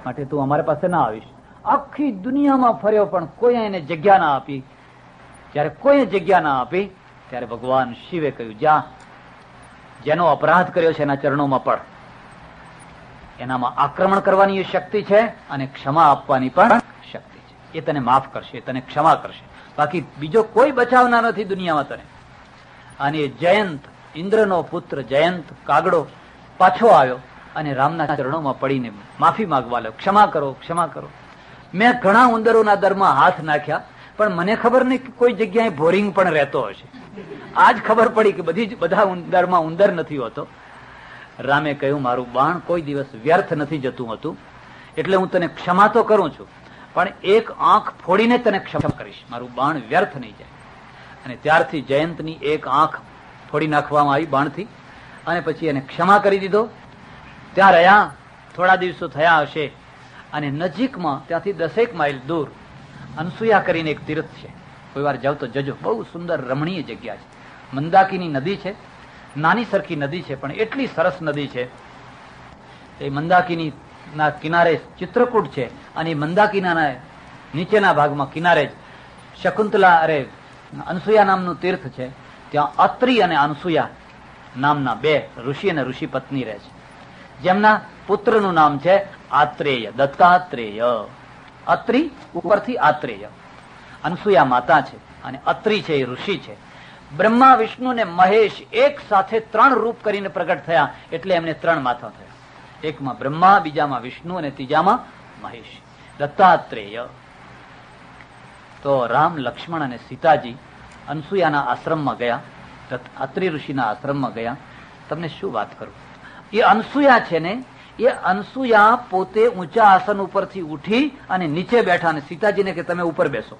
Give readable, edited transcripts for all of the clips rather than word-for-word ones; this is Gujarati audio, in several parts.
માટે તું અમારી પાસે ના આવીશ. આખી દુનિયામાં ફર્યો પણ કોઈ એને જગ્યા ના આપી. જયારે કોઈ જગ્યા ના આપી ત્યારે ભગવાન શિવે કહ્યું, જા, જેનો અપરાધ કર્યો છે એના ચરણોમાં પડ. એનામાં આક્રમણ કરવાની એ શક્તિ છે અને ક્ષમા આપવાની પણ શક્તિ છે. એ તને માફ કરશે, તને ક્ષમા કરશે, બાકી બીજો કોઈ બચાવનાર નથી દુનિયામાં તને. અને જયંત, ઇન્દ્રનો પુત્ર જયંત કાગડો પાછો આવ્યો અને રામના ચરણોમાં પડીને માફી માંગવા લાગ્યો, ક્ષમા કરો, ક્ષમા કરો. મેં ઘણા ઉંદરોના દરમાં હાથ નાખ્યા, પણ મને ખબર નહીં કે કોઈ જગ્યાએ ભોરિંગ પણ રહેતો હશે. આજ ખબર પડી કે બધા ઉંદરમાં ઉંદર નથી હોતો. રામે કહ્યું, મારું બાણ કોઈ દિવસ વ્યર્થ નથી જતું હતું, એટલે હું તને ક્ષમા તો કરું છું, પણ એક આંખ ફોડીને તને ક્ષમા કરીશ, મારું બાણ વ્યર્થ નહીં જાય. અને ત્યારથી જયંતની એક આંખ ફોડી નાખવામાં આવી બાણથી, અને પછી એને ક્ષમા કરી દીધો. ત્યાં રહ્યા, થોડા દિવસો થયા હશે, અને નજીકમાં ત્યાંથી 10 માઇલ દૂર અનસુયા કરીને એક તીર્થ છે. કોઈ વાર જાવ તો જજો, બહુ સુંદર રમણીય જગ્યા છે. મંદાકીની નદી છે, નાની સરખી નદી છે, પણ એટલી સરસ નદી છે. એ મંદાકીની ના કિનારે ચિત્રકૂટ છે, અને મંદાકીના નીચેના ભાગમાં કિનારે જ શકુંતલા અનસુયા નામનું તીર્થ છે. ત્યાં અત્રિ અને અનસુયા નામના 2 ઋષિ અને ઋષિ પત્ની રહે છે, જેમના પુત્રનું નામ છે આત્રેય, દત્તાત્રેય. અત્રિ ઉપરથી આત્રેય, અનસુયા માતા છે, અને અત્રિ છે એ ઋષિ છે. બ્રહ્મા, વિષ્ણુ ને મહેશ એક સાથે 3 રૂપ કરીને પ્રગટ થયા, એટલે એમને 3 માથા થયા. એકમાં બ્રહ્મા, બીજામાં વિષ્ણુ અને ત્રીજામાં મહેશ, દત્તાત્રેય. તો રામ, લક્ષ્મણ અને સીતાજી અનસુયાના આશ્રમમાં ગયા, અત્રિ ઋષિના આશ્રમમાં ગયા. તમને શું વાત કરું, એ અનસુયા છે ને, એ અનસુયા પોતે ઊંચા આસન ઉપરથી ઉઠી અને નીચે બેઠા, અને સીતાજીને કે તમે ઉપર બેસો.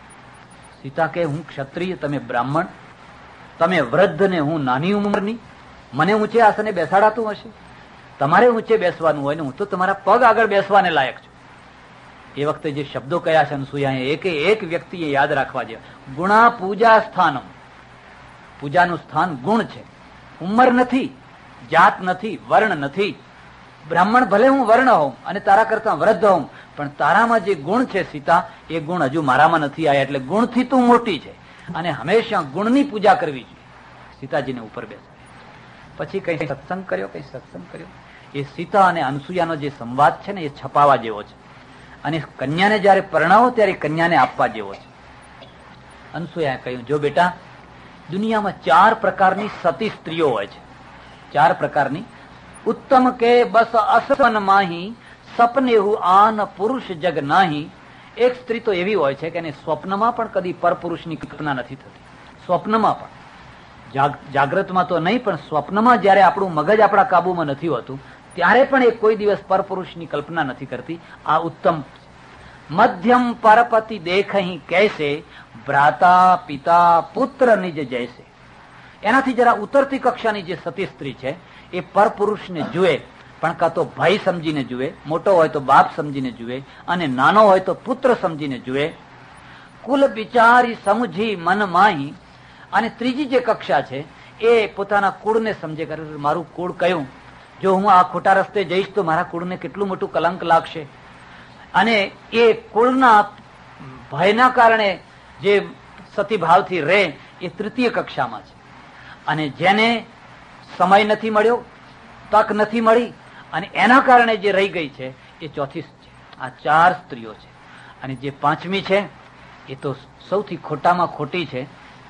સીતા કે હું ક્ષત્રિય, તમે બ્રાહ્મણ, તમે વૃદ્ધ ને હું નાની ઉંમરની, મને ઊંચે આસને બેસાડાતું હશે? તમારે ઊંચે બેસવાનું હોય ને હું તો તમારા પગ આગળ બેસવાને લાયક છું. એ વખતે જે શબ્દો કયા છે અનસુયાએ, એક વ્યક્તિએ યાદ રાખવા જેવા. ગુણા પૂજા સ્થાનમ, પૂજાનું સ્થાન ગુણ છે, ઉંમર નથી, જાત નથી, વર્ણ નથી. બ્રાહ્મણ ભલે હું વર્ણ હોઉં અને તારા કરતા વૃદ્ધ હોઉં, પણ તારામાં જે ગુણ છે સીતા, એ ગુણ હજુ મારામાં નથી આવ્યા, એટલે ગુણથી તું મોટી છે, અને હંમેશા ગુણની પૂજા કરવી જોઈએ. સીતાજીને ઉપર બેસાડે. પછી કઈ સત્સંગ કર્યો, કઈ સત્સંગ કર્યો. એ સીતા અને અનસુયાનો જે સંવાદ છે ને, એ છપાવા જેવો છે, અને કન્યાને જયારે પરણાવો ત્યારે કન્યાને આપવા જેવો છે. અનસુયાએ કહ્યું, જો બેટા, દુનિયામાં 4 પ્રકારની સતી સ્ત્રીઓ હોય છે, 4 પ્રકારની. ઉત્તમ કે બસ અસવન માહી, સપને હું આન પુરુષ જગ નાહી. એક સ્ત્રી તો એવી હોય છે કે એને સ્વપ્નમાં પણ કદી પરપુરુષની કલ્પના નથી થતી. સ્વપ્નમાં પણ, જાગ્રતમાં તો નહીં, પણ સ્વપ્નમાં જયારે આપણું મગજ આપણા કાબુમાં નથી હોતું, ત્યારે પણ એ કોઈ દિવસ પરપુરુષની કલ્પના નથી કરતી. આ ઉત્તમ. મધ્યમ પરપતિ દેખહી કૈસે, ભ્રાતા પિતા પુત્ર નિજ જૈસે. એનાથી જરા ઉતરતી કક્ષાની જે સતી સ્ત્રી છે, એ પરપુરુષને જુએ, પણ કાં તો ભાઈ સમજીને જુએ, મોટો હોય તો બાપ સમજીને જુએ, અને નાનો હોય તો પુત્ર સમજીને જુએ. કુલ બિચારી સમજી મન માહી. અને ત્રીજી જે કક્ષા છે, એ પોતાના કુળને સમજે, કરે મારું કુળ કયું, જો હું આ ખોટા રસ્તે જઈશ તો મારા કુળને કેટલું મોટું કલંક લાગશે. અને એ કુળના ભયના કારણે જે સતીભાવથી રહે, એ તૃતીય કક્ષામાં છે. અને જેને સમય નથી મળ્યો, તક નથી મળી, અને એના કારણે જે રહી ગઈ છે, એ ચોથી છે. આ 4 સ્ત્રીઓ છે. અને જે 5મી છે, એ તો સૌથી ખોટામાં ખોટી છે,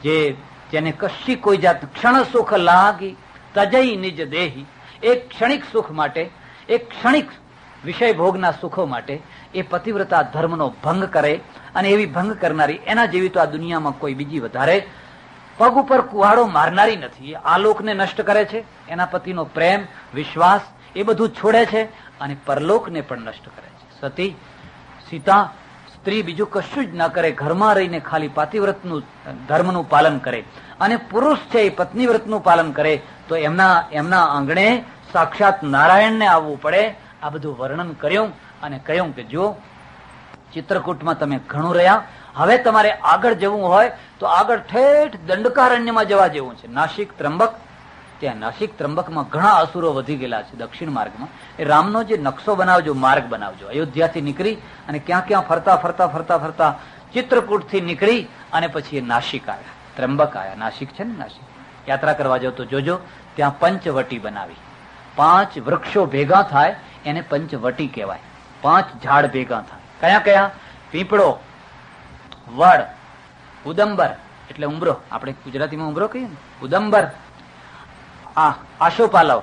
જેને કશી કોઈ જાત ક્ષણ સુખ લાગી તજઈ નિજ દેહી. એક ક્ષણિક સુખ માટે, એક ક્ષણિક વિષય ભોગના સુખો માટે એ પતિવ્રતા ધર્મનો ભંગ કરે, અને એવી ભંગ કરનારી, એના જેવી તો આ દુનિયામાં કોઈ બીજી વધારે પગ ઉપર કુહાડો મારનારી નથી. આ લોકને નષ્ટ કરે છે, એના પતિનો પ્રેમ, વિશ્વાસ એ બધું છોડે છે, અને પરલોકને પણ નષ્ટ કરે છે. સતી સીતા સ્ત્રી બીજું કશું જ ન કરે, ઘરમાં રહીને ખાલી પાતિવ્રતનું ધર્મનું પાલન કરે, અને પુરુષ છે એ પત્નીવ્રતનું પાલન કરે, તો એમના આંગણે સાક્ષાત નારાયણને આવવું પડે. આ બધું વર્ણન કર્યું અને કહ્યું કે જો ચિત્રકૂટમાં તમે ઘણું રહ્યા, હવે તમારે આગળ જવું હોય તો આગળ ઠેઠ દંડકારણ્યમાં જવા જેવું છે. નાસિક, ત્રંબક ત્યાં નાસિક ત્રંબકમાં ઘણા અસુરો વધી ગયેલા છે દક્ષિણ માર્ગમાં. એ રામનો જે નકશો બનાવજો, માર્ગ બનાવજો. અયોધ્યાથી નીકળી અને ક્યાં ક્યાં ફરતા ફરતા ફરતા ફરતા ચિત્રકૂટથી નીકળી અને પછી એ નાસિક આવ્યા, ત્રંબક આવ્યા. નાસિક છે ને, નાસિક યાત્રા કરવા જાવ તો જોજો ત્યાં પંચવટી બનાવી. 5 વૃક્ષો ભેગા થાય એને પંચવટી કહેવાય. 5 ઝાડ ભેગા થાય. કયા કયા? પીપળો, વડ, ઉદંબર એટલે ઉમરો, આપણે ગુજરાતીમાં ઉમરો કહીએ ને, ઉદંબર, આશોપાલવ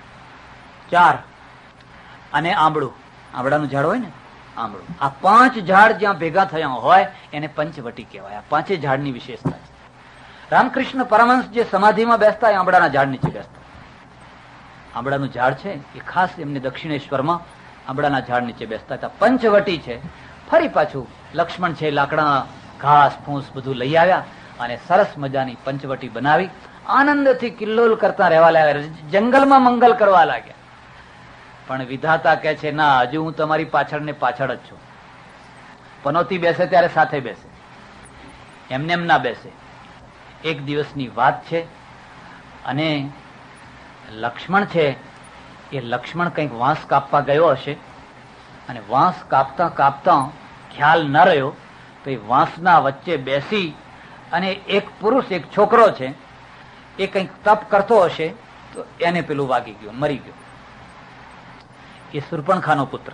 4 અને આંબળું, આંબળાનું ઝાડ હોય ને, આંબળું. આ 5 ઝાડ જ્યાં ભેગા થયા હોય એને પંચવટી કહેવાય. આ 5 ઝાડની વિશેષતા છે. રામકૃષ્ણ પરમહંસ જે સમાધિમાં બેસતા એ આંબળાના ઝાડ નીચે બેસતા. આંબળાનું ઝાડ છે એ ખાસ એમને દક્ષિણેશ્વરમાં આંબળાના ઝાડ નીચે બેસતા હતા. પંચવટી છે. ફરી પાછું લક્ષ્મણ છે લાકડા, ઘાસ ફૂસ બધું લઈ આવ્યા અને સરસ મજાની પંચવટી બનાવી આનંદથી કિલ્લોલ કરતા રહેવા લાગ્યા, જંગલમાં મંગલ કરવા લાગ્યા. પણ વિધાતા કહે છે ના, હજુ હું તમારી પાછળ ને પાછળ જ છું. પનોતી બેસે ત્યારે સાથે બેસે, એમને એમ ના બેસે. એક દિવસની વાત છે અને લક્ષ્મણ છે એ લક્ષ્મણ કંઈક વાંસ કાપવા ગયો હશે અને વાંસ કાપતા કાપતા ખ્યાલ ન રહ્યો તો એ વાંસના વચ્ચે બેસી અને એક પુરુષ, એક છોકરો છે એ કંઈક તપ કરતો હશે તો એને પેલું વાગી ગયું, મરી ગયો. એ શૂર્પણખાનો પુત્ર,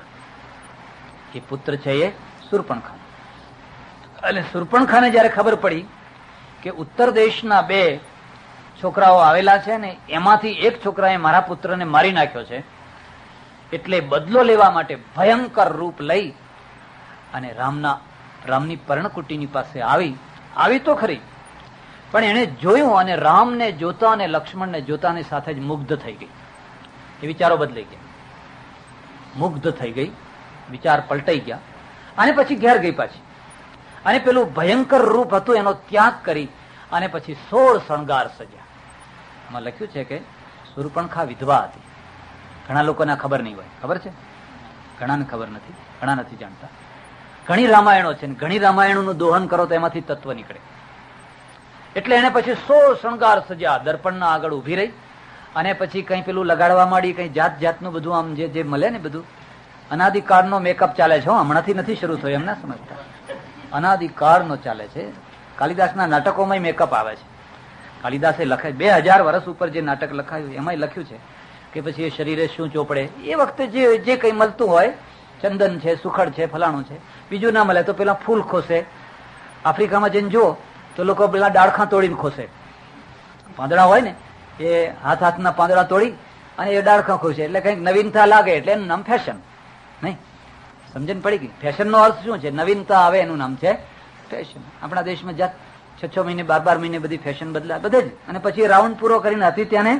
એ પુત્ર છે એ શૂર્પણખા. અને શૂર્પણખાને જયારે ખબર પડી કે ઉત્તર દેશના 2 છોકરાઓ આવેલા છે ને એમાંથી એક છોકરાએ મારા પુત્રને મારી નાખ્યો છે, એટલે બદલો લેવા માટે ભયંકર રૂપ લઈ અને રામની પર્ણકુટીની પાસે આવી તો ખરી, પણ એને જોયું અને રામને જોતા અને લક્ષ્મણને જોતાની સાથે જ મુગ્ધ થઈ ગઈ. એ વિચારો બદલાઈ ગયા, મુગ્ધ થઈ ગઈ, વિચાર પલટાઈ ગયા અને પછી ઘેર ગઈ પાછી. અને પેલું ભયંકર રૂપ હતું એનો ત્યાગ કરી અને પછી 16 શણગાર સજ્યા. એમાં લખ્યું છે કે શૂર્પણખા વિધવા હતી. ઘણા લોકોને ખબર નહીં હોય, ખબર છે? ઘણાને ખબર નથી, ઘણા નથી જાણતા. ઘણી રામાયણો છે ને ઘણી રામાયણોનું દોહન કરો તો એમાંથી તત્વ નીકળે. એટલે એને પછી 16 શણગાર સજ્યા, દર્પણના આગળ ઉભી રહી અને પછી કઈ પેલું લગાડવા માંડી, કઈ જાત જાતનું બધું આમ જે મળે ને બધું. અનાદિકાળનો મેકઅપ ચાલે છે, હમણાંથી નથી શરૂ થયો, એમ ના સમજતા. અનાદિકાળનો ચાલે છે. કાલિદાસના નાટકોમાં મેકઅપ આવે છે. કાલિદાસે લખે 2000 વર્ષ ઉપર જે નાટક લખાયું એમાં લખ્યું છે કે પછી એ શરીરે શું ચોપડે. એ વખતે જે કઈ મળતું હોય, ચંદન છે, સુખડ છે, ફલાણું છે, બીજું ના મળે તો પેલા ફૂલ ખોસે. આફ્રિકામાં જઈને જુઓ તો લોકો પેલા ડાળખા તોડીને ખોસે. પાંદડા હોય ને એ હાથના પાંદડા તોડી અને એ ડાળખા ખોસે, એટલે કંઈક નવીનતા લાગે એટલે એનું નામ ફેશન. નહીં સમજણ પડી ગઈ? ફેશન નો અર્થ શું છે? નવીનતા આવે એનું નામ છે ફેશન. આપણા દેશમાં જાત 6 મહિને 12 મહિને બધી ફેશન બદલાય બધે જ. અને પછી રાઉન્ડ પૂરો કરીને હતી ત્યાં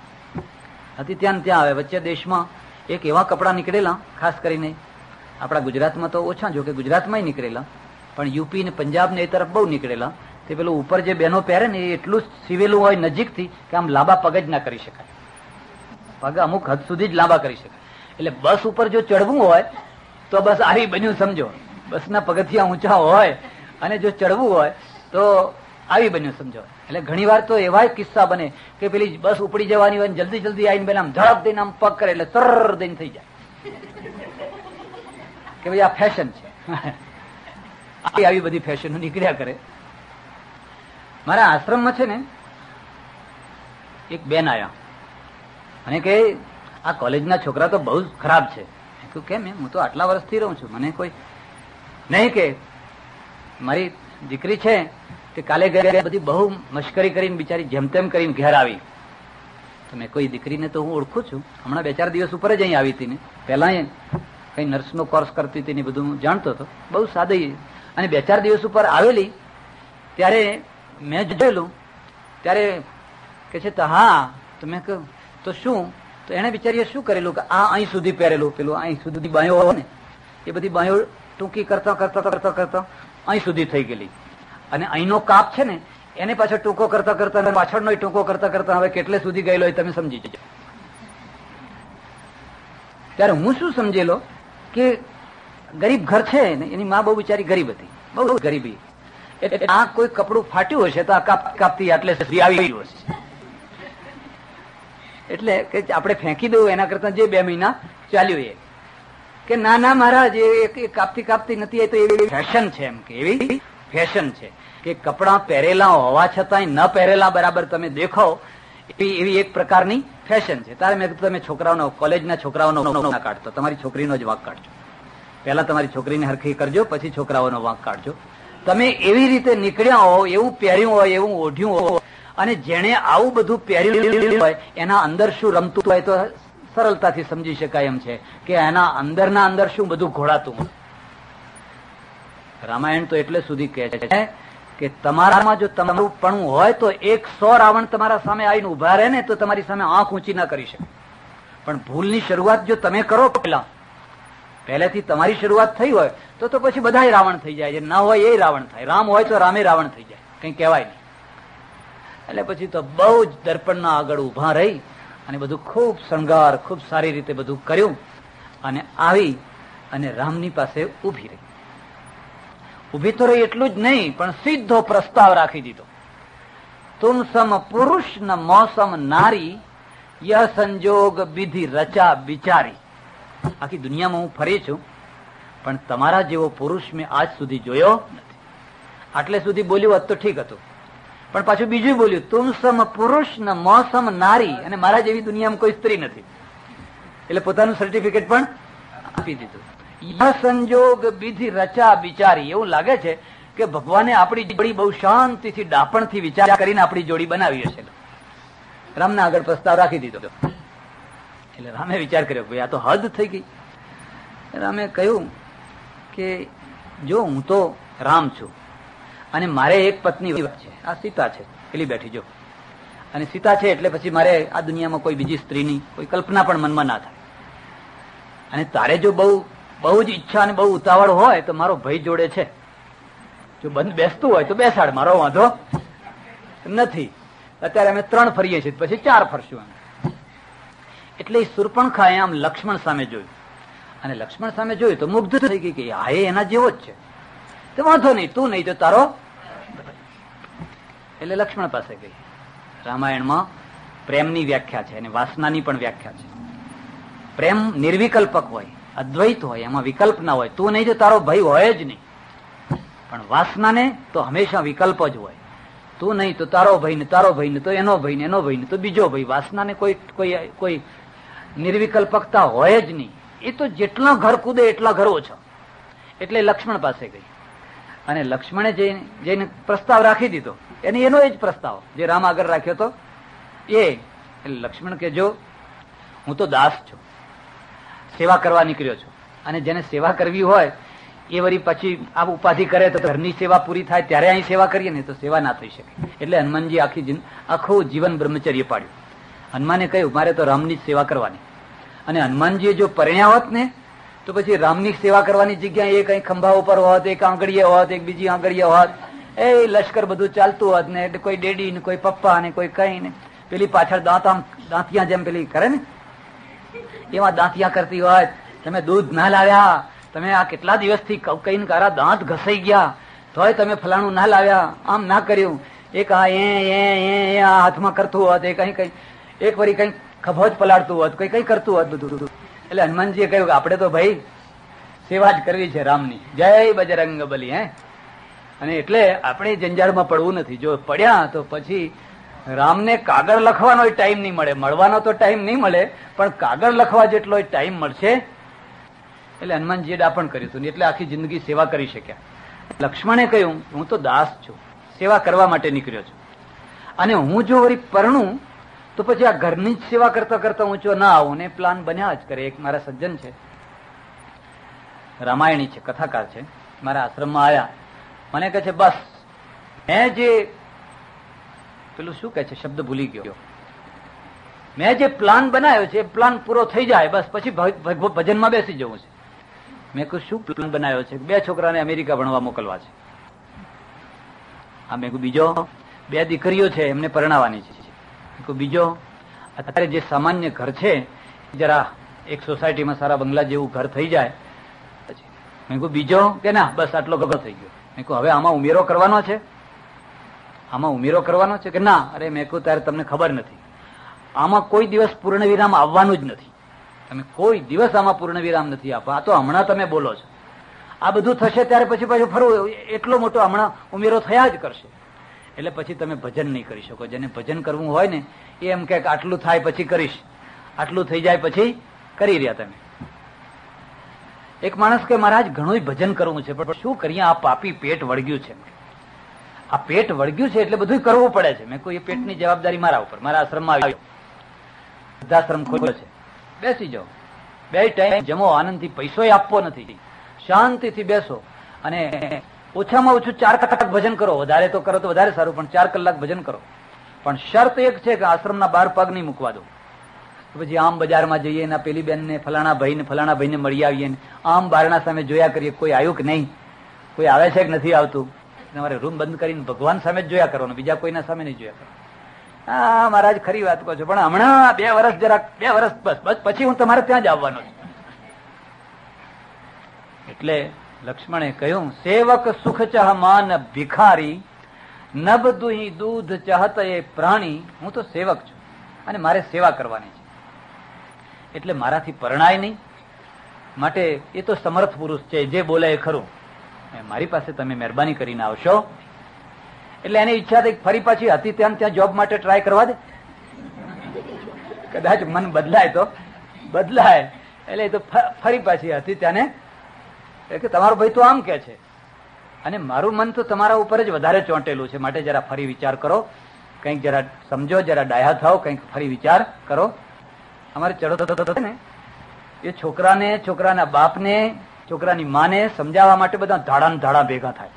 આવે. વચ્ચે દેશમાં એક એવા કપડા નીકળેલા, ખાસ કરીને આપણા ગુજરાતમાં તો ઓછા, જો કે ગુજરાતમાં નીકળેલા, પણ યુપી ને પંજાબ ને એ તરફ બહુ નીકળેલા. તે પેલું ઉપર જે બહેનો પહેરે ને એ એટલું સીવેલું હોય નજીકથી કે આમ લાંબા પગ જ ના કરી શકાય. પગ અમુક હદ સુધી જ લાંબા કરી શકાય. એટલે બસ ઉપર જો ચડવું હોય તો બસ આવી બન્યું સમજો. બસના પગથિયા ઊંચા હોય અને જો ચડવું હોય તો આવી બન્યું સમજો. એટલે ઘણી વાર તો એવા કિસ્સા બને કે પેલી બસ ઉપડી જવાની હોય જલ્દી જલ્દી આવીને પેલા આમ ઝડપ દઈને આમ પગ કરે એટલે તર દઈને થઈ જાય કે ભાઈ આ ફેશન છે. આવી બધી ફેશનો નીકળ્યા કરે. મારા આશ્રમમાં છે ને એક બેન આયા અને કે આ કોલેજના છોકરા તો બહુ ખરાબ છે. કેમ? હું તો આટલા વર્ષથી રહું છું, મને કોઈ નહીં કે મારી દીકરી છે કે કાલે ઘરે બધી બહુ મશ્કરી કરીને બિચારી જેમ તેમ કરીને ઘેર આવી. તો મેં કોઈ દીકરીને તો હું ઓળખું છું, હમણાં 2-4 દિવસ ઉપર જ અહીં આવી હતી ને. પહેલા કઈ નર્સનો કોર્સ કરતી હતી ને બધું હું જાણતો હતો, બહુ સાદી. અને 2-4 દિવસ ઉપર આવેલી ત્યારે મેં જોયેલું ત્યારે કે છે હા. તો મેં કહ્યું તો શું? તો એને બિચારીએ શું કરેલું કે આ અહીં સુધી પહેરેલું, પેલું અહીં સુધી બાયો હોય ને એ બધી બાયો ટૂંકી કરતા કરતા કરતા કરતા અહીં સુધી થઈ ગયેલી. અને અહીંનો કાપ છે ને એને પાછળ ટૂંકો કરતા કરતા પાછળનો ટૂંકો કરતા કરતા હવે કેટલે સુધી ગયેલો એ તમે સમજી જજો. ત્યારે હું શું સમજેલો કે ગરીબ ઘર છે ને, એની માં બહુ બિચારી ગરીબ હતી, બહુ ગરીબી. એટલે આ કોઈ કપડું ફાટ્યું હશે તો આ કાપતી આટલે આવી ગયું હશે. એટલે કે આપણે ફેંકી દઉં એના કરતા જે 2 મહિના ચાલ્યું એ કે ના ના મહારાજ એ કાપતી કાપતી નથી, એ તો એવી ફેશન છે, એમ કે એવી ફેશન છે કે કપડાં પહેરેલા હોવા છતાંય ન પહેરેલા બરાબર તમે દેખો, એવી એક પ્રકારની ફેશન છે. તારે મેં તમે છોકરાઓનો, કોલેજના છોકરાઓનો ના કાઢતો, તમારી છોકરીનો જ વાંક કાઢજો. પહેલા તમારી છોકરીને હરખી કરજો, પછી છોકરાઓનો વાંક કાઢજો. તમે એવી રીતે નીકળ્યા હો, એવું પહેર્યું હોય, એવું ઓઢ્યું હોય, અને જેને આવું બધું પહેર્યું હોય એના અંદર શું રમતું હોય તો સરળતાથી સમજી શકાય એમ છે કે એના અંદરના અંદર શું બધું ઘોળાતું. રામાયણ તો એટલે સુધી કહે છે કે તમારામાં જો તમારું પણું હોય તો 100 રાવણ તમારા સામે આવીને ઉભા રહે ને તો તમારી સામે આંખ ઊંચી ના કરી શકે. પણ ભૂલની શરૂઆત જો તમે કરો પહેલેથી તમારી શરૂઆત થઈ હોય તો પછી બધા રાવણ થઈ જાય છે, ના હોય એ રાવણ થાય, રામ હોય તો રામે રાવણ થઈ જાય, કઈ કહેવાય નહીં. એટલે પછી તો બહુ જ દર્પણના આગળ ઉભા રહી અને બધું ખૂબ શણગાર, ખૂબ સારી રીતે બધું કર્યું અને આવી અને રામની પાસે ઉભી રહી. ઉભી તો રહી એટલું જ નહીં, પણ સીધો પ્રસ્તાવ રાખી દીધો. તુમ સમ પુરુષ ન મોસમ નારી, યહ સંજોગ વિધિ રચા બિચારી. આખી દુનિયામાં હું ફરી છું, પણ તમારા જેવો પુરુષ મેં આજ સુધી જોયો નથી. આટલે સુધી બોલ્યું હોત તો ઠીક હતું, પણ પાછું બીજું બોલ્યું, તુમ સમ પુરુષ ન મોસમ નારી, અને મારા જેવી દુનિયામાં કોઈ સ્ત્રી નથી. એટલે પોતાનું સર્ટિફિકેટ પણ આપી દીધું. યહ સંજોગ વિધિ રચા બિચારી. એવું લાગે છે કે ભગવાને આપણી જોડી બહુ શાંતિથી, ડાપણથી વિચાર કરીને આપણી જોડી બનાવી હશે. રામના આગળ પ્રસ્તાવ રાખી દીધો. એટલે રામે વિચાર કર્યો ભાઈ આ તો હદ થઈ ગઈ. રામે કહ્યું કે જો હું તો રામ છું અને મારે એક પત્ની છે, આ સીતા છે, પેલી બેઠી જો, અને સીતા છે એટલે પછી મારે આ દુનિયામાં કોઈ બીજી સ્ત્રીની કોઈ કલ્પના પણ મનમાં ના થાય. અને તારે જો બહુ જ ઈચ્છા અને બહુ ઉતાવળ હોય તો મારો ભાઈ જોડે છે, જો બંધ બેસતું હોય તો બેસાડ, મારો વાંધો નથી. અત્યારે અમે 3 ફરીએ છીએ, પછી 4 ફરશું. એટલે શૂર્પણખાએ આમ લક્ષ્મણ સામે જોયું, અને લક્ષ્મણ સામે જોયું તો મુગ્ધ થઈ ગઈ કે આ એના જેવો જ છે, તો વાંધો નહીં, તું નહીં તો તારો. એટલે લક્ષ્મણ પાસે ગઈ. રામાયણમાં પ્રેમની વ્યાખ્યા છે અને વાસનાની પણ વ્યાખ્યા છે. પ્રેમ નિર્વિકલ્પક હોય, અદ્વૈત હોય, એમાં વિકલ્પ ના હોય. તું નહીં તો તારો ભાઈ હોય જ નહીં. પણ વાસનાને તો હંમેશા વિકલ્પ જ હોય. તું નહીં તો તારો ભાઈ ને, તારો ભાઈ ને તો એનો ભાઈ ને, એનો ભાઈ ને તો બીજો ભાઈ. વાસનાને કોઈ નિર્વિકલ્પકતા હોય જ નહીં. એ તો જેટલા ઘર કૂદે એટલા ઘર ઓછા. એટલે લક્ષ્મણ પાસે ગઈ અને લક્ષ્મણે જઈને પ્રસ્તાવ રાખી દીધો. એનો એ જ પ્રસ્તાવ જે રામ આગળ રાખ્યો હતો એ. એટલે લક્ષ્મણ કે જો હું તો દાસ છું, સેવા કરવા નીકળ્યો છું, અને જેને સેવા કરવી હોય એ વળી પછી આ ઉપાધિ કરે તો ઘરની સેવા પૂરી થાય ત્યારે અહીં સેવા કરીએ ને તો સેવા ના થઈ શકે. એટલે હનુમાનજી આખું જીવન બ્રહ્મચર્ય પાડ્યું. હનુમાને કહ્યું મારે તો રામની જ સેવા કરવાની. અને હનુમાનજીએ જો પરિણ્યા હોત ને તો પછી રામની સેવા કરવાની જગ્યાએ એ કઈ ખંભા ઉપર હોત, એક આંગળીએ હોત, એક બીજી આંગળીએ હોત, એ લશ્કર બધું ચાલતું હોત ને. એટલે કોઈ ડેડી ને કોઈ પપ્પા ને કોઈ કઈ ને, પેલી પાછળ દાંતિયા જેમ પેલી કરે ને એમાં દાંતિયા કરતી હોય, તમે દૂધ ના લાવ્યા, તમે આ કેટલા દિવસથી કઈ કારા દાંત ઘસાઈ ગયા તોય તમે ફલાણું ના લાવ્યા, આમ ના કર્યું. એક આ હાથમાં કરતું હોત, એ કઈ એક વળી કઈ ખભો જ પલાળતું હોત, કઈ કરતું હોત બધું. એટલે હનુમાનજીએ કહ્યું કે આપણે તો ભાઈ સેવા જ કરવી છે રામની. જય બજરંગ બલી. અને એટલે આપણે જંજાળમાં પડવું નથી. જો પડ્યા તો પછી રામને કાગળ લખવાનો ટાઈમ નહીં મળે. મળવાનો તો ટાઈમ નહીં મળે, પણ કાગળ લખવા જેટલો ટાઈમ મળશે. એટલે હનુમાનજીએ ડાપણ કર્યું હતું, એટલે આખી જિંદગી સેવા કરી શક્યા. લક્ષ્મણે કહ્યું હું તો દાસ છું, સેવા કરવા માટે નીકળ્યો છું, અને હું જો વળી પરણું તો પછી આ ઘરની જ સેવા કરતા કરતા ઊંચો ના આવું. ને પ્લાન બન્યા જ કરે. એક મારા સજ્જન છે, રામાયણી છે, કથાકાર છે, મારા આશ્રમમાં આવ્યા. મને કહે છે બસ મેં જે પેલું શું કહે છે શબ્દ ભૂલી ગયો, મેં જે પ્લાન બનાવ્યો છે એ પ્લાન પૂરો થઈ જાય બસ પછી ભજનમાં બેસી જવું છે. મેં કહ્યું શું પ્લાન બનાવ્યો છે? 2 છોકરાને અમેરિકા ભણવા મોકલવા છે. મેં કહ્યું બીજો 2 દીકરીઓ છે એમને પરણાવવાની છે. બીજો અત્યારે જે સામાન્ય ઘર છે જરા એક સોસાયટીમાં સારા બંગલા જેવું ઘર થઈ જાય. મેં કહ્યું બીજો કે ના બસ આટલો ઘર થઈ ગયો. મેં કહ્યું હવે આમાં ઉમેરો કરવાનો છે? આમાં ઉમેરો કરવાનો છે કે ના? અરે મેં કહ્યું ત્યારે તમને ખબર નથી, આમાં કોઈ દિવસ પૂર્ણ વિરામ આવવાનું જ નથી. તમે કોઈ દિવસ આમાં પૂર્ણ વિરામ નથી આપવા. આ તો હમણાં તમે બોલો છો, આ બધું થશે ત્યારે પછી પાછું ફરવું એટલો મોટો હમણાં ઉમેરો થયા જ કરશે. એટલે પછી તમે ભજન નહીં કરી શકો. જેને ભજન કરવું હોય ને એ એમ કે આટલું થાય પછી કરીશ, આટલું થઈ જાય પછી કરી રહ્યા. તમે એક માણસ કે મહારાજ ઘણું ભજન કરવું છે, પણ શું કરીએ, આ પાપી પેટ વળગ્યું છે. આ પેટ વળગ્યું છે એટલે બધું કરવું પડે છે. મેં કોઈ એ પેટની જવાબદારી મારા ઉપર, મારા આશ્રમમાં આવ્યો, વૃદ્ધાશ્રમ ખોલ્યો છે, બેસી જાઓ, 2 ટાઈમ જમો, આનંદથી, પૈસો આપવો નથી, શાંતિથી બેસો અને ઓછામાં ઓછું 4 કલાક ભજન કરો. વધારે તો કરો તો વધારે સારું, પણ 4 કલાક ભજન કરો. પણ શરત એક છે કે આશ્રમના બહાર પગ નહીં મૂકવા દો. પછી આમ બજારમાં જઈએ ને પેલી બેન ને ફલાણા ભાઈને મળી આવીએ, આમ બારણા સામે જોયા કરીએ કોઈ આવ્યું કે નહીં, કોઈ આવે છે કે નથી આવતું. તમારે રૂમ બંધ કરીને ભગવાન સામે જ જોયા કરવાનું, બીજા કોઈના સામે નહીં જોયા કરવાનું. હા મહારાજ ખરી વાત કહો છો, પણ હમણાં 2 વર્ષ જરાક 2 વર્ષ બસ પછી હું તમારે ત્યાં જ આવવાનો છું. એટલે લક્ષ્મણે કહ્યું, સેવક સુખ ચાહ માન ભિખારી, નબ દુહી દૂધ ચાહત એ પ્રાણી. હું તો સેવક છું અને મારે સેવા કરવાની છે, એટલે મારાથી પરણાય નહીં. માટે એ તો સમર્થ પુરુષ છે, જે બોલે એ ખરું. મારી પાસે તમે મહેરબાની કરીને આવશો. એટલે એની ઈચ્છા થઈ ફરી પાછી હતી ત્યાં જોબ માટે ટ્રાય કરવા દે, કદાચ મન બદલાય તો બદલાય. એટલે એ તો ફરી પાછી હતી ત્યાંને કે તમારો ભાઈ તો આમ કે છે અને મારું મન તો તમારા ઉપર જ વધારે ચોંટેલું છે, માટે જરા ફરી વિચાર કરો, કંઈક જરા સમજો, જરા ડાયા થાવ, કંઈક ફરી વિચાર કરો. અમારે ચડો ને એ છોકરાના બાપને, છોકરાની માને સમજાવવા માટે બધા ધાડા ભેગા થાય.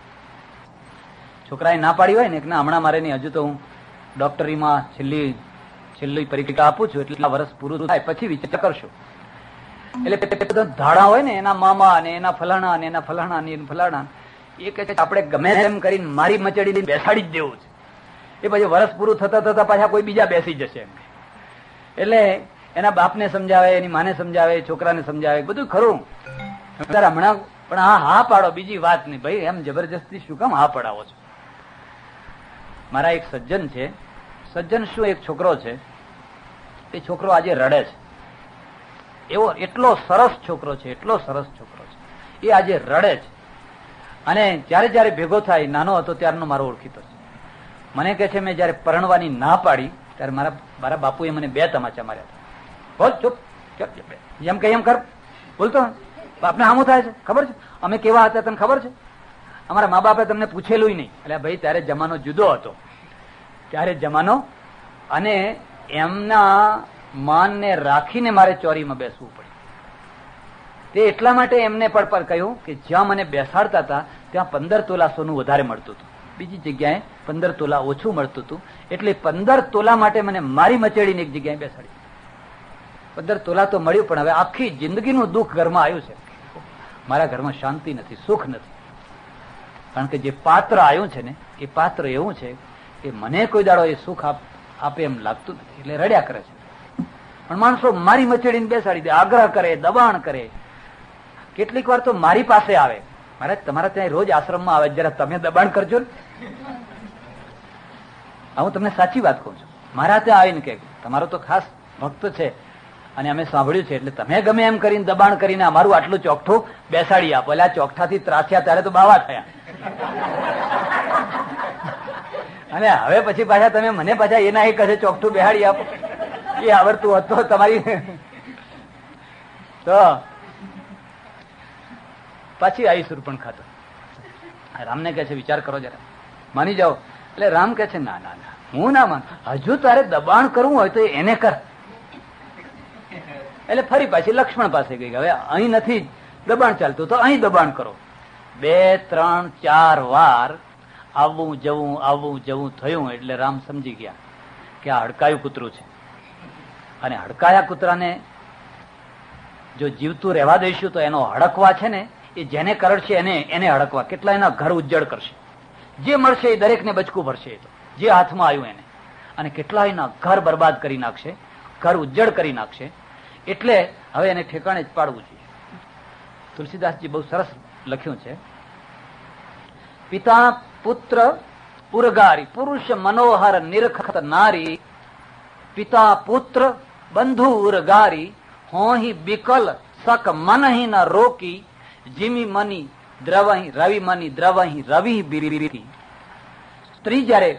છોકરાએ ના પાડી હોય ને કે ના હમણાં મારે નહીં, હજુ તો હું ડોક્ટરીમાં છેલ્લી પરીક્ષા આપું છું, એટલે વર્ષ પૂરું થાય પછી વિચાર કરશું. એટલે બધા ધાડા હોય ને એના મામા અને એના ફલાણા અને એના ફલાણા અને ફલાણા, એ કહે છે આપણે ગમે એમ કરીને મારી મચડી લઈને બેસાડી જ દેવું છે. એ પછી વર્ષ પૂરું થતા પાછા કોઈ બીજા બેસી જશે એમ. એટલે એના બાપને સમજાવે, એની માને સમજાવે, છોકરાને સમજાવે, બધું ખરું. હમણાં પણ હા પાડો, બીજી વાત નહીં ભાઈ, એમ જબરજસ્તી શું કામ હા પડાવો છો. મારા એક સજ્જન છે, સજ્જન શું એક છોકરો છે, એ છોકરો આજે રડે છે. એવો એટલો સરસ છોકરો છે, એટલો સરસ છોકરો છે, એ આજે રડે છે. અને જયારે ભેગો થાય, નાનો હતો ત્યારનો મારો ઓળખીતો છે. મને કહે છે મેં જયારે પરણવાની ના પાડી ત્યારે મારા બાપુએ મને 2 તમાચા માર્યા હતા. બોલ ચૂપ, એમ કે એમ કર, બોલતો બાપને હામું થાય છે, ખબર છે અમે કેવા હતા તને ખબર છે? અમારા મા બાપે તમને પૂછેલું નહીં. એટલે ભાઈ ત્યારે જમાનો જુદો હતો, ત્યારે જમાનો, અને એમના માનને રાખીને મારે ચોરીમાં બેસવું પડ્યું. તે એટલા માટે એમને પણ કહ્યું કે જ્યાં મને બેસાડતા હતા ત્યાં 15 તોલા સોનું વધારે મળતું હતું, બીજી જગ્યાએ 15 તોલા ઓછું મળતું હતું. એટલે 15 તોલા માટે મને મારી મચેડીને એક જગ્યાએ બેસાડી. 15 તોલા તો મળ્યું, પણ હવે આખી જિંદગીનું દુઃખ ઘરમાં આવ્યું છે. મારા ઘરમાં શાંતિ નથી, સુખ નથી. કારણ કે જે પાત્ર આવ્યું છે ને એ પાત્ર એવું છે કે મને કોઈ દાડો એ સુખ આપે એમ લાગતું નથી. એટલે રડ્યા કરે છે. પણ માણસો મારી મચેડીને બેસાડી દે, આગ્રહ કરે, દબાણ કરે. કેટલીક વાર તો મારી પાસે આવે, મારે તમારા ત્યાં રોજ આશ્રમમાં આવે, જરા તમે દબાણ કરજો ને. હું તમને સાચી વાત કહું છું. મારા ત્યાં આવીને કે તમારો તો ખાસ ભક્ત છે અને અમે સાંભળ્યું છે, એટલે તમે ગમે એમ કરીને દબાણ કરીને અમારું આટલું ચોકઠું બેસાડી આપો. એટલે આ ચોકઠાથી ત્રાસ્યા ત્યારે તો બાવા થયા. અને હવે પછી પાછા તમે મને પાછા એના એક કહે ચોકઠું બેહાડી આપો, એ આવડતું હતો તમારી. તો પાછી આવી સુરપણ ખાતો. રામને કહે છે વિચાર કરો જરા, માની જાઓ. એટલે રામ કહે છે ના ના ના, હું ના માન, હજુ તારે દબાણ કરવું હોય તો એને કર. એટલે ફરી પાછી લક્ષ્મણ પાસે ગઈ, હવે અહીં નથી દબાણ ચાલતું તો અહીં દબાણ કરો. 2, 3, 4 વાર આવવું જવું થયું. એટલે રામ સમજી ગયા કે આ હડકાયું કૂતરું છે, અને હડકાયા કૂતરાને જો જીવતું રહેવા દઈશું તો એનો હડકવા છે ને એ જેને કરડશે એને હડકવા, કેટલા એના ઘર ઉજ્જડ કરશે. જે મળશે એ દરેકને બચકું ભરશે, એ તો જે હાથમાં આવ્યું એને. અને કેટલા એના ઘર બરબાદ કરી નાખશે, ઘર ઉજ્જડ કરી નાખશે. એટલે હવે એને ઠેકાણે જ પાડવું જોઈએ. તુલસીદાસજી બહુ સરસ લખ્યું છે, પિતા પુત્ર ઉરગારી, પુરુષ મનોહર નિરખત નારી, પિતા પુત્ર બંધુ ઉરગારી, હોહી બિકલ સક મનહી ન રોકી, જીમી મની દ્રવહી રવિ મની દ્રવહી રવિ બિરી. સ્ત્રી જયારે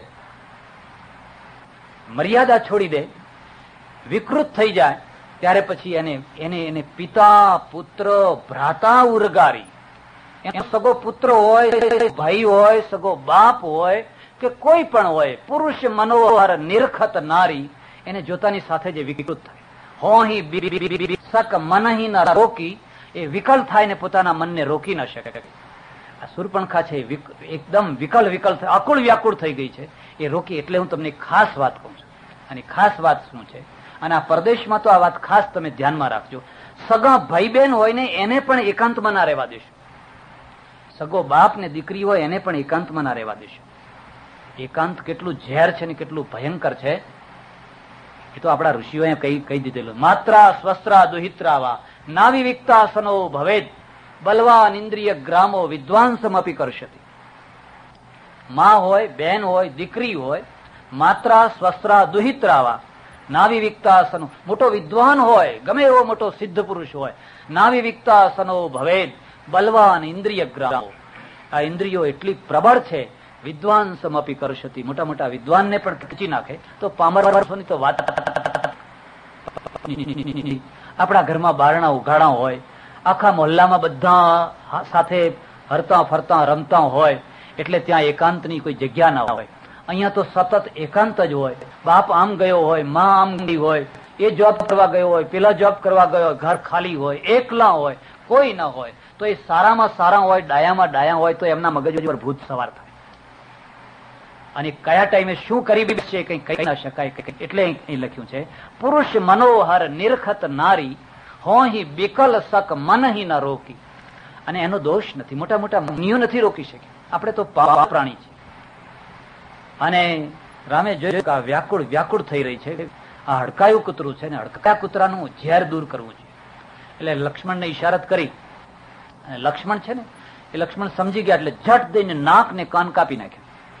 મર્યાદા છોડી દે, વિકૃત થઈ જાય, ત્યારે પછી એને પિતા પુત્ર ભ્રાતા ઉરગારી, સગો પુત્ર હોય, ભાઈ હોય, સગો બાપ હોય કે કોઈ પણ હોય, પુરુષ મનોહર નિરખત નારી, એને જોતાની સાથે જે વિકૃત થાય, હોહી સક મનહી ન રોકી, એ વિકલ થાય ને પોતાના મનને રોકી ન શકે. આ શૂર્પણખા છે એકદમ વિકલ અકુળ વ્યાકુળ થઈ ગઈ છે, એ રોકી. એટલે હું તમને ખાસ વાત કહું છું, અને ખાસ વાત શું છે, અને આ પરદેશમાં તો આ વાત ખાસ તમે ધ્યાનમાં રાખજો. સગા ભાઈ બહેન હોય ને એને પણ એકાંતમાં ના રહેવા દેશો. સગો બાપ ને દીકરી હોય એને પણ એકાંતમાં ના રહેવા દેશો. એકાંત કેટલું ઝેર છે ને કેટલું ભયંકર છે એ તો આપણા ઋષિઓએ કહી દીધેલું. માત્રા સ્વસ્ત્રા દુહિત્રાવા નાવિ વિક્તાસનો ભવેદ, બલવાન ઇન્દ્રિય ગ્રામો વિદ્વાંસમ અપી કરશતી. માં હોય, બહેન હોય, દીકરી હોય, માત્રા સ્વસ્ત્રા દુહિત્રાવા નાવિ વિક્તાસનો, મોટો વિદ્વાન હોય, ગમે એવો મોટો સિદ્ધ પુરુષ હોય, નાવિ વિક્તાસનો ભવેદ, બલવાન ઇન્દ્રિય ગ્રામો, આ ઇન્દ્રિયો એટલી પ્રબળ છે, વિદ્વાંસમ અપી કરશતી, મોટા મોટા વિદ્વાનને પણ ખીચી નાખે. તો પામરની તો વાત. આપણા ઘરમાં બારણા ઉઘાડા હોય, આખા મોહલ્લામાં બધા સાથે હરતા ફરતા રમતા હોય, એટલે ત્યાં એકાંતની કોઈ જગ્યા ના હોય. અહીંયા તો સતત એકાંત જ હોય. બાપ આમ ગયો હોય, માં આમ ગઈ હોય, એ જોબ કરવા ગયો હોય, પેલા જોબ કરવા ગયો હોય, ઘર ખાલી હોય, એકલા હોય, કોઈ ના હોય. તો એ સારામાં સારા હોય, ડાયામાં ડાયા હોય, તો એમના મગજ પર ભૂત સવાર થાય, અને કયા ટાઈમે શું કરી છે કઈ કહી ના શકાય. એટલે અહીં લખ્યું છે, પુરુષ મનોહર નિરખત નારી, હોહી બિકલ સક મનહી ન રોકી. અને એનો દોષ નથી, મોટા મોટા મુનિઓ નથી રોકી શકે, આપણે તો પ્રાણી છે. અને રામે જોયું કે આ વ્યાકુળ થઈ રહી છે, આ હડકાયું કૂતરું છે ને, હડકાયા કૂતરાનું ઝેર દૂર કરવું છે. એટલે લક્ષ્મણને ઈશારત કરી, અને લક્ષ્મણ છે ને એ લક્ષ્મણ સમજી ગયા, એટલે ઝટ દઈને નાક ને કાન કાપી નાખ્યા,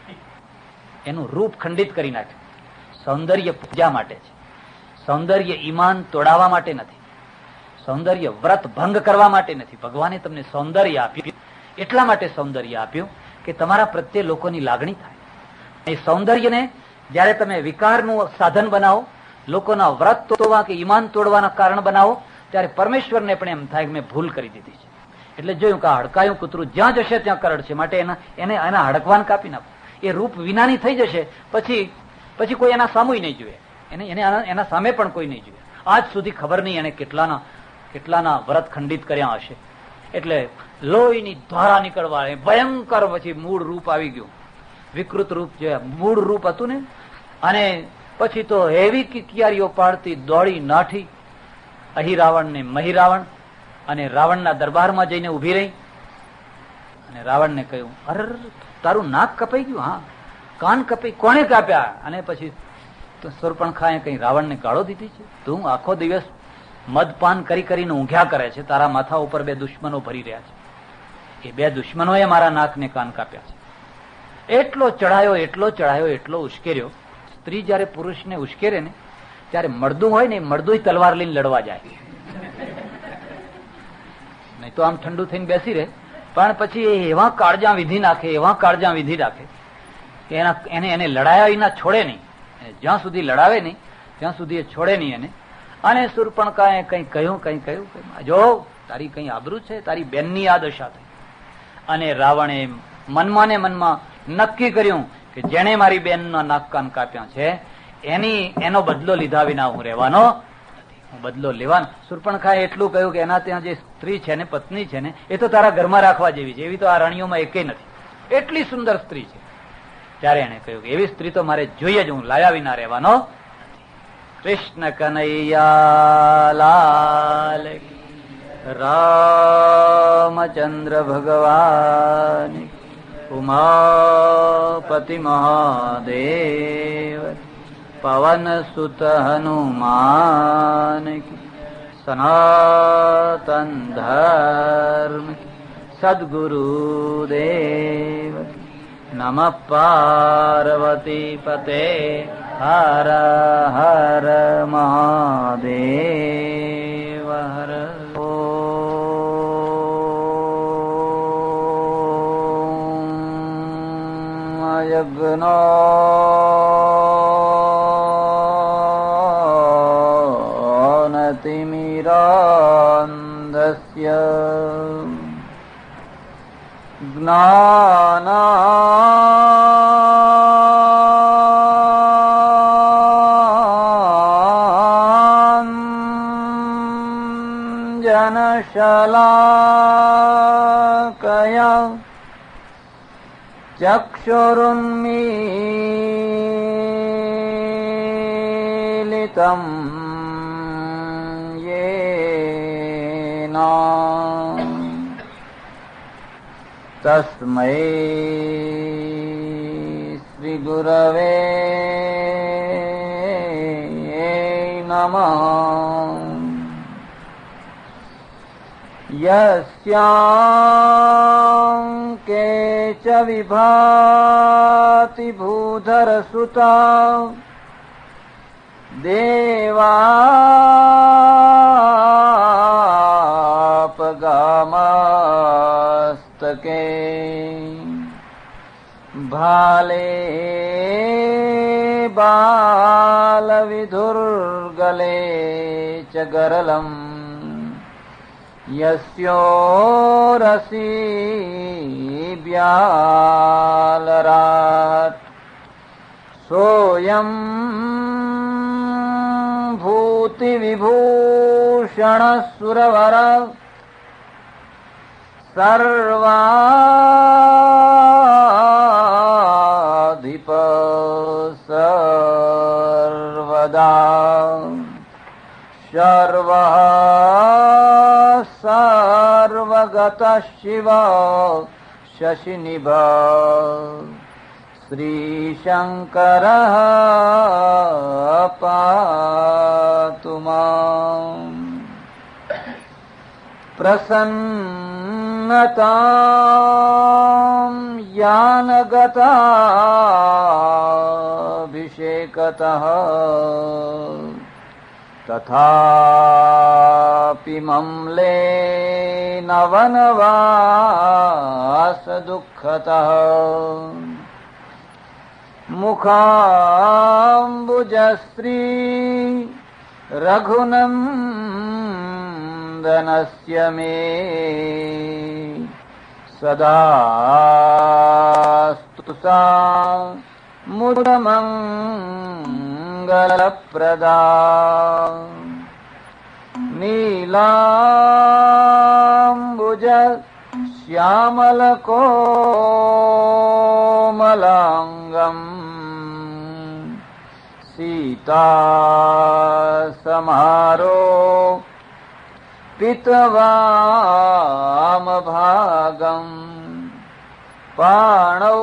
એનું રૂપ ખંડિત કરી નાખ્યું. સૌંદર્ય પૂજા માટે છે, સૌંદર્ય ઈમાન તોડાવવા માટે નથી, સૌંદર્ય વ્રત ભંગ કરવા માટે નથી. ભગવાને તમને સૌંદર્ય આપ્યું એટલા માટે સૌંદર્ય આપ્યું કે તમારા પ્રત્યે લોકોની લાગણી થાય. એ સૌંદર્યને જયારે તમે વિકારનું સાધન બનાવો, લોકોના વ્રત તોડવા કે ઈમાન તોડવાના કારણ બનાવો, ત્યારે પરમેશ્વરને પણ એમ થાય કે મેં ભૂલ કરી દીધી છે. એટલે જોયું કે હડકાયું કૂતરું જ્યાં જશે ત્યાં કરડ છે, માટે એના હડકવાન કાપી નાખો. એ રૂપ વિનાની થઈ જશે, પછી કોઈ એના સામુય નહીં જોઈએ, એના સામે પણ કોઈ નહીં જોઈએ. આજ સુધી ખબર નહીં એને કેટલાના વ્રત ખંડિત કર્યા હશે. એટલે લોહીની ધારા નીકળવા, ભયંકર પછી મૂળ રૂપ આવી ગયું, વિકૃત રૂપ જે મૂળ રૂપ હતું ને. અને પછી તો એવી કિકિયારીઓ પાડતી દોડી નાઠી અહિરાવણ ને મહિરાવણ, અને રાવણના દરબારમાં જઈને ઉભી રહી, અને રાવણને કહ્યું, અરે તારું નાક કપાઈ ગયું? હા. કાન કપાઈ? કોણે કાપ્યા? અને પછી શૂર્પણખાએ કઈ રાવણને ગાળો દીધી છે, તું આખો દિવસ મદપાન કરીને ઊંઘ્યા કરે છે, તારા માથા ઉપર બે દુશ્મનો ભરી રહ્યા છે, એ બે દુશ્મનોએ મારા નાકને કાન કાપ્યા છે. એટલો ચડાયો, એટલો ઉશ્કેર્યો. સ્ત્રી જયારે પુરુષને ઉશ્કેરે ને ત્યારે મળદું હોય ને, મળદું તલવાર લઈને લડવા જાય, નહીં તો આમ ઠંડુ થઈને બેસી રહે. પણ પછી એવા કાળજા વિધિ નાખે કે એને લડાયા વિના છોડે નહીં, જ્યાં સુધી લડાવે નહીં ત્યાં સુધી એ છોડે નહીં એને. અને શૂર્પણખાએ કંઈ કહ્યું, જો તારી કઈ આબરૂ છે, તારી બેનની આ દશા થઈ. અને રાવણે મનમાં ને મનમાં નક્કી કર્યું કે જેને મારી બેનના નાક કાન કાપ્યા છે એનો બદલો લીધા વિના હું રહેવાનો નથી, હું બદલો લેવાનો. શૂર્પણખાએ એટલું કહ્યું કે એના ત્યાં જે સ્ત્રી છે ને, પત્ની છે ને, એ તો તારા ઘરમાં રાખવા જેવી છે, એવી તો આ રાણીઓમાં એકેય નથી, એટલી સુંદર સ્ત્રી છે. ત્યારે એને કહ્યું કે એવી સ્ત્રી તો મારે જોઈએ જ, હું લાયા વિના રહેવાનો નથી. કૃષ્ણ કનૈયા લાલ, રામચંદ્ર ભગવાન, ઉમાપતિ મહાદેવ, પવન સુત હનુમાન, સનાતન ધર્મ, સદગુરુદેવ, નમઃ પાર્વતી પતે. हर हर महादेव हर यज्ञ नतिमिरान्धस्य ज्ञानाञ्जनशलाकया चक्षुरुन्मीलितम् येन तस्मै श्रीगुरवे नमः। यस्याङ्के च विभाति भूधरसुता देवापगामस्तके भाले बालविधुर्गले च गरलम् यस्योरसि ब्यालरात् सोऽयं भूतिविभूषणसुरवर सर्वाधिप सर्वदा सर्वः सर्वगतः शिव शशिनिभ श्रीशङ्करः पातु माम्। प्रसन्नतां यानगताभिषेकतः तथापि मम्ले नवनवास दुःखतः मुखाम्बुजश्री रघुनन्दनस्य मे सदास्तु सा मुदमङ्गलप्रदा नीलाम्बुज श्यामलकोमलाङ्गम् सीता समारो पितवामभागम् पाणौ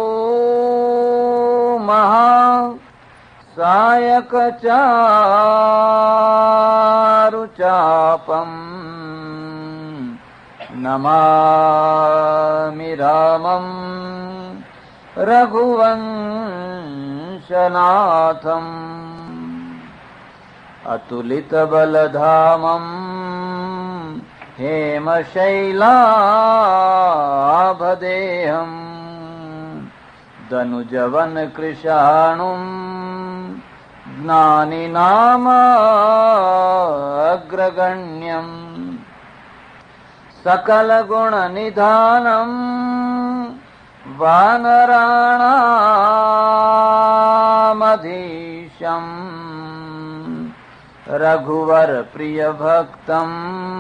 महा सायकचारुचापम् नमामि रामम् रघुवंशनाथम् अतुलितबलधामम् हेमशैलाभदेहम् दनुजवनकृशाणुम् ज्ञानिनामाग्रगण्यम् सकलगुणनिधानम् वानराणामधीशम् रघुवरप्रियभक्तम्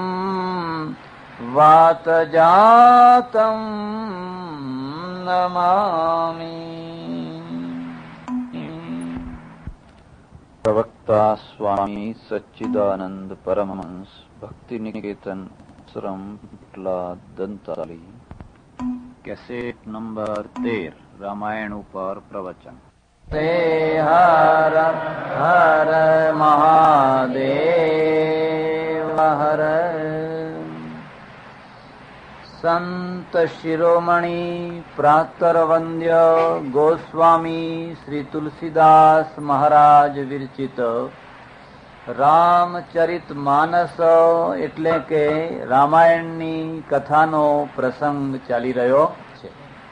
वातजातम् नमामि। प्रवक्ता स्वामी सच्चिदानंद परमहंस भक्ति निकेतन आश्रम दंताली कैसेट नंबर 13 रामायण ऊपर प्रवचन। हर हर महादेव हर સંત શિરોમણી પ્રાતરવંદ્ય ગોસ્વામી શ્રી તુલસીદાસ મહારાજ વિરચિત રામચરિત માનસ એટલે કે રામાયણની કથાનો પ્રસંગ ચાલી રહ્યો છે.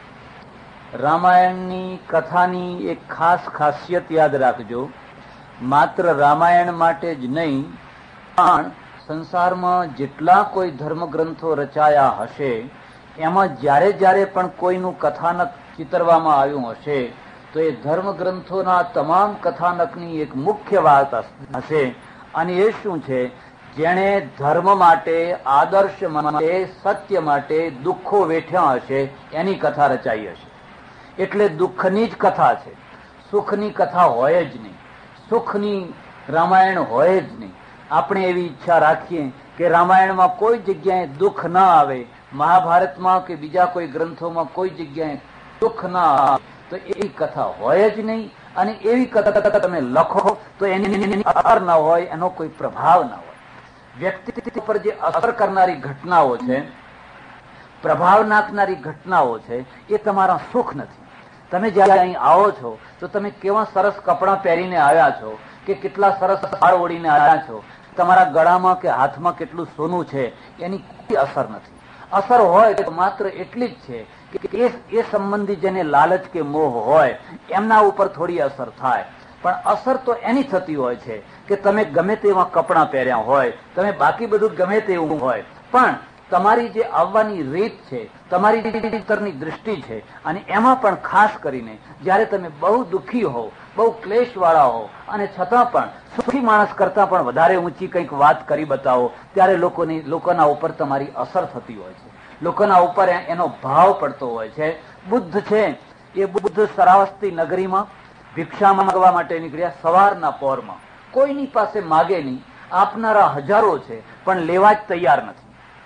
રામાયણની કથાની એક ખાસ ખાસિયત યાદ રાખજો. માત્ર રામાયણ માટે જ નહીં, પણ સંસારમાં જેટલા કોઈ ધર્મગ્રંથો રચાયા હશે એમાં જ્યારે જ્યારે પણ કોઈનું કથાનક ચિતરવામાં આવ્યું હશે તો એ ધર્મગ્રંથોના તમામ કથાનકની એક મુખ્ય વાત હશે, અને એ શું છે? જેણે ધર્મ માટે, આદર્શ માટે, સત્ય માટે દુઃખો વેઠ્યા હશે એની કથા રચાઈ હશે. એટલે દુઃખની જ કથા છે, સુખની કથા હોય જ નહીં, સુખની રામાયણ હોય જ નહીં. આપણે એવી ઈચ્છા રાખીએ કે રામાયણમાં કોઈ જગ્યાએ દુઃખ ના આવે, મહાભારતમાં કે બીજા કોઈ ગ્રંથોમાં કોઈ જગ્યાએ દુઃખ ના આવે, તો એવી કથા હોય જ નહીં. અને એવી કથા તમે લખો તો એની અસર ના હોય, એનો કોઈ પ્રભાવ ના હોય. વ્યક્તિ પર જે અસર કરનારી ઘટનાઓ છે, પ્રભાવ નાખનારી ઘટનાઓ છે, એ તમારા સુખ નથી. તમે જયારે અહીં આવો છો તો તમે કેવા સરસ કપડાં પહેરીને આવ્યા છો, કે કેટલા સરસ વાળ ઓળીને આવ્યા છો, તમારા ગળામાં કે હાથમાં કેટલું સોનું છે, એની કોઈ અસર નથી. અસર હોય તો માત્ર એટલી જ છે કે એ સંબંધી જેને લાલચ કે મોહ હોય એમના ઉપર થોડી અસર થાય. પણ અસર તો એની થતી હોય છે કે તમે ગમે તેવા કપડાં પહેર્યા હોય, તમે બાકી બધું ગમે તેવું હોય, પણ તમારી જે આવવાની રીત છે, તમારી અંતરની દૃષ્ટિ છે, અને એમાં પણ ખાસ કરીને જયારે તમે બહુ દુઃખી હો, બહુ ક્લેશ વાળા હો, અને છતાં પણ સુખી માણસ કરતા પણ વધારે ઊંચી કંઈક વાત કરી બતાવો, ત્યારે લોકોના ઉપર તમારી અસર થતી હોય છે, લોકોના ઉપર એનો ભાવ પડતો હોય છે. બુદ્ધ છે, એ બુદ્ધ સરાવસ્તી નગરીમાં ભિક્ષા માંગવા માટે નીકળ્યા. સવારના પહોરમાં કોઈની પાસે માગે નહીં, આપનારા હજારો છે પણ લેવા જ તૈયાર નથી,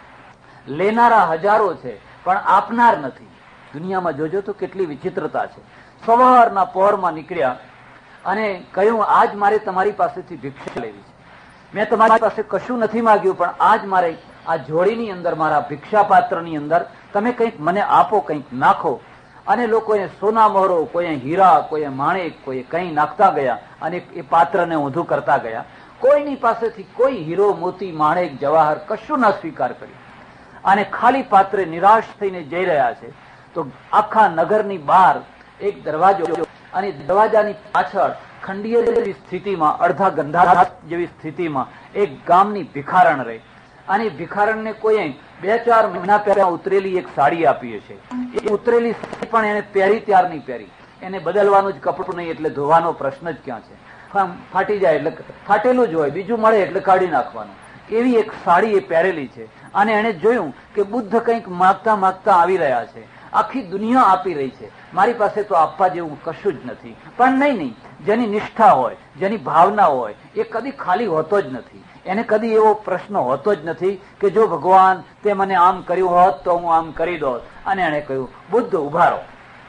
લેનારા હજારો છે પણ આપનાર નથી. દુનિયામાં જોજો તો કેટલી વિચિત્રતા છે. સવારના પહોરમાં નીકળ્યા અને કહ્યું, આજ મારે તમારી પાસેથી ભિક્ષા લેવી છે. મેં તમારી પાસે કશું નથી માગ્યું, પણ આજ મારે આ જોડીની અંદર, મારા ભિક્ષા પાત્રની અંદર તમે કંઈક મને આપો, કંઈક નાખો. અને લોકોએ સોના મોહરો, કોઈએ હીરા, કોઈએ માણેક, કોઈએ કંઈ નાખતા ગયા અને એ પાત્રને ઊંધું કરતા ગયા. કોઈની પાસેથી કોઈ હીરો, મોતી, માણેક, જવાહર કશું ના સ્વીકાર કર્યું, અને ખાલી પાત્રે નિરાશ થઈને જઈ રહ્યા છે. તો આખા નગરની બહાર એક દરવાજો, અને દરવાજાની પાછળ ખંડીય જેવી સ્થિતિમાં, અડધા ગંધા જેવી સ્થિતિમાં એક ગામની ભિખારણ રહે. અને ભિખારણને કોઈ 2-4 મહિના પહેલા ઉતરેલી એક સાડી આપી છે. એ ઉતરેલી સાડી પણ એને પહેરી ત્યારની પહેરી, એને બદલવાનું જ કપડું નહીં, એટલે ધોવાનો પ્રશ્ન જ ક્યાં છે. ફાટી જાય એટલે ફાટેલું જ હોય, બીજું મળે એટલે કાઢી નાખવાનું. એવી એક સાડી એ પહેરેલી છે. અને એને જોયું કે બુદ્ધ કંઈક માગતા માગતા આવી રહ્યા છે, આખી દુનિયા આપી રહી છે, મારી પાસે તો આપવા જેવું કશું જ નથી. પણ નહીં, જેની નિષ્ઠા હોય, જેની ભાવના હોય, એ કદી ખાલી હોતો જ નથી. એને કદી એવો પ્રશ્ન હોતો જ નથી કે જો ભગવાન તે મને આમ કર્યું હોત તો હું આમ કરી દોત. અને એને કહ્યું, બુદ્ધ ઉભા રહો,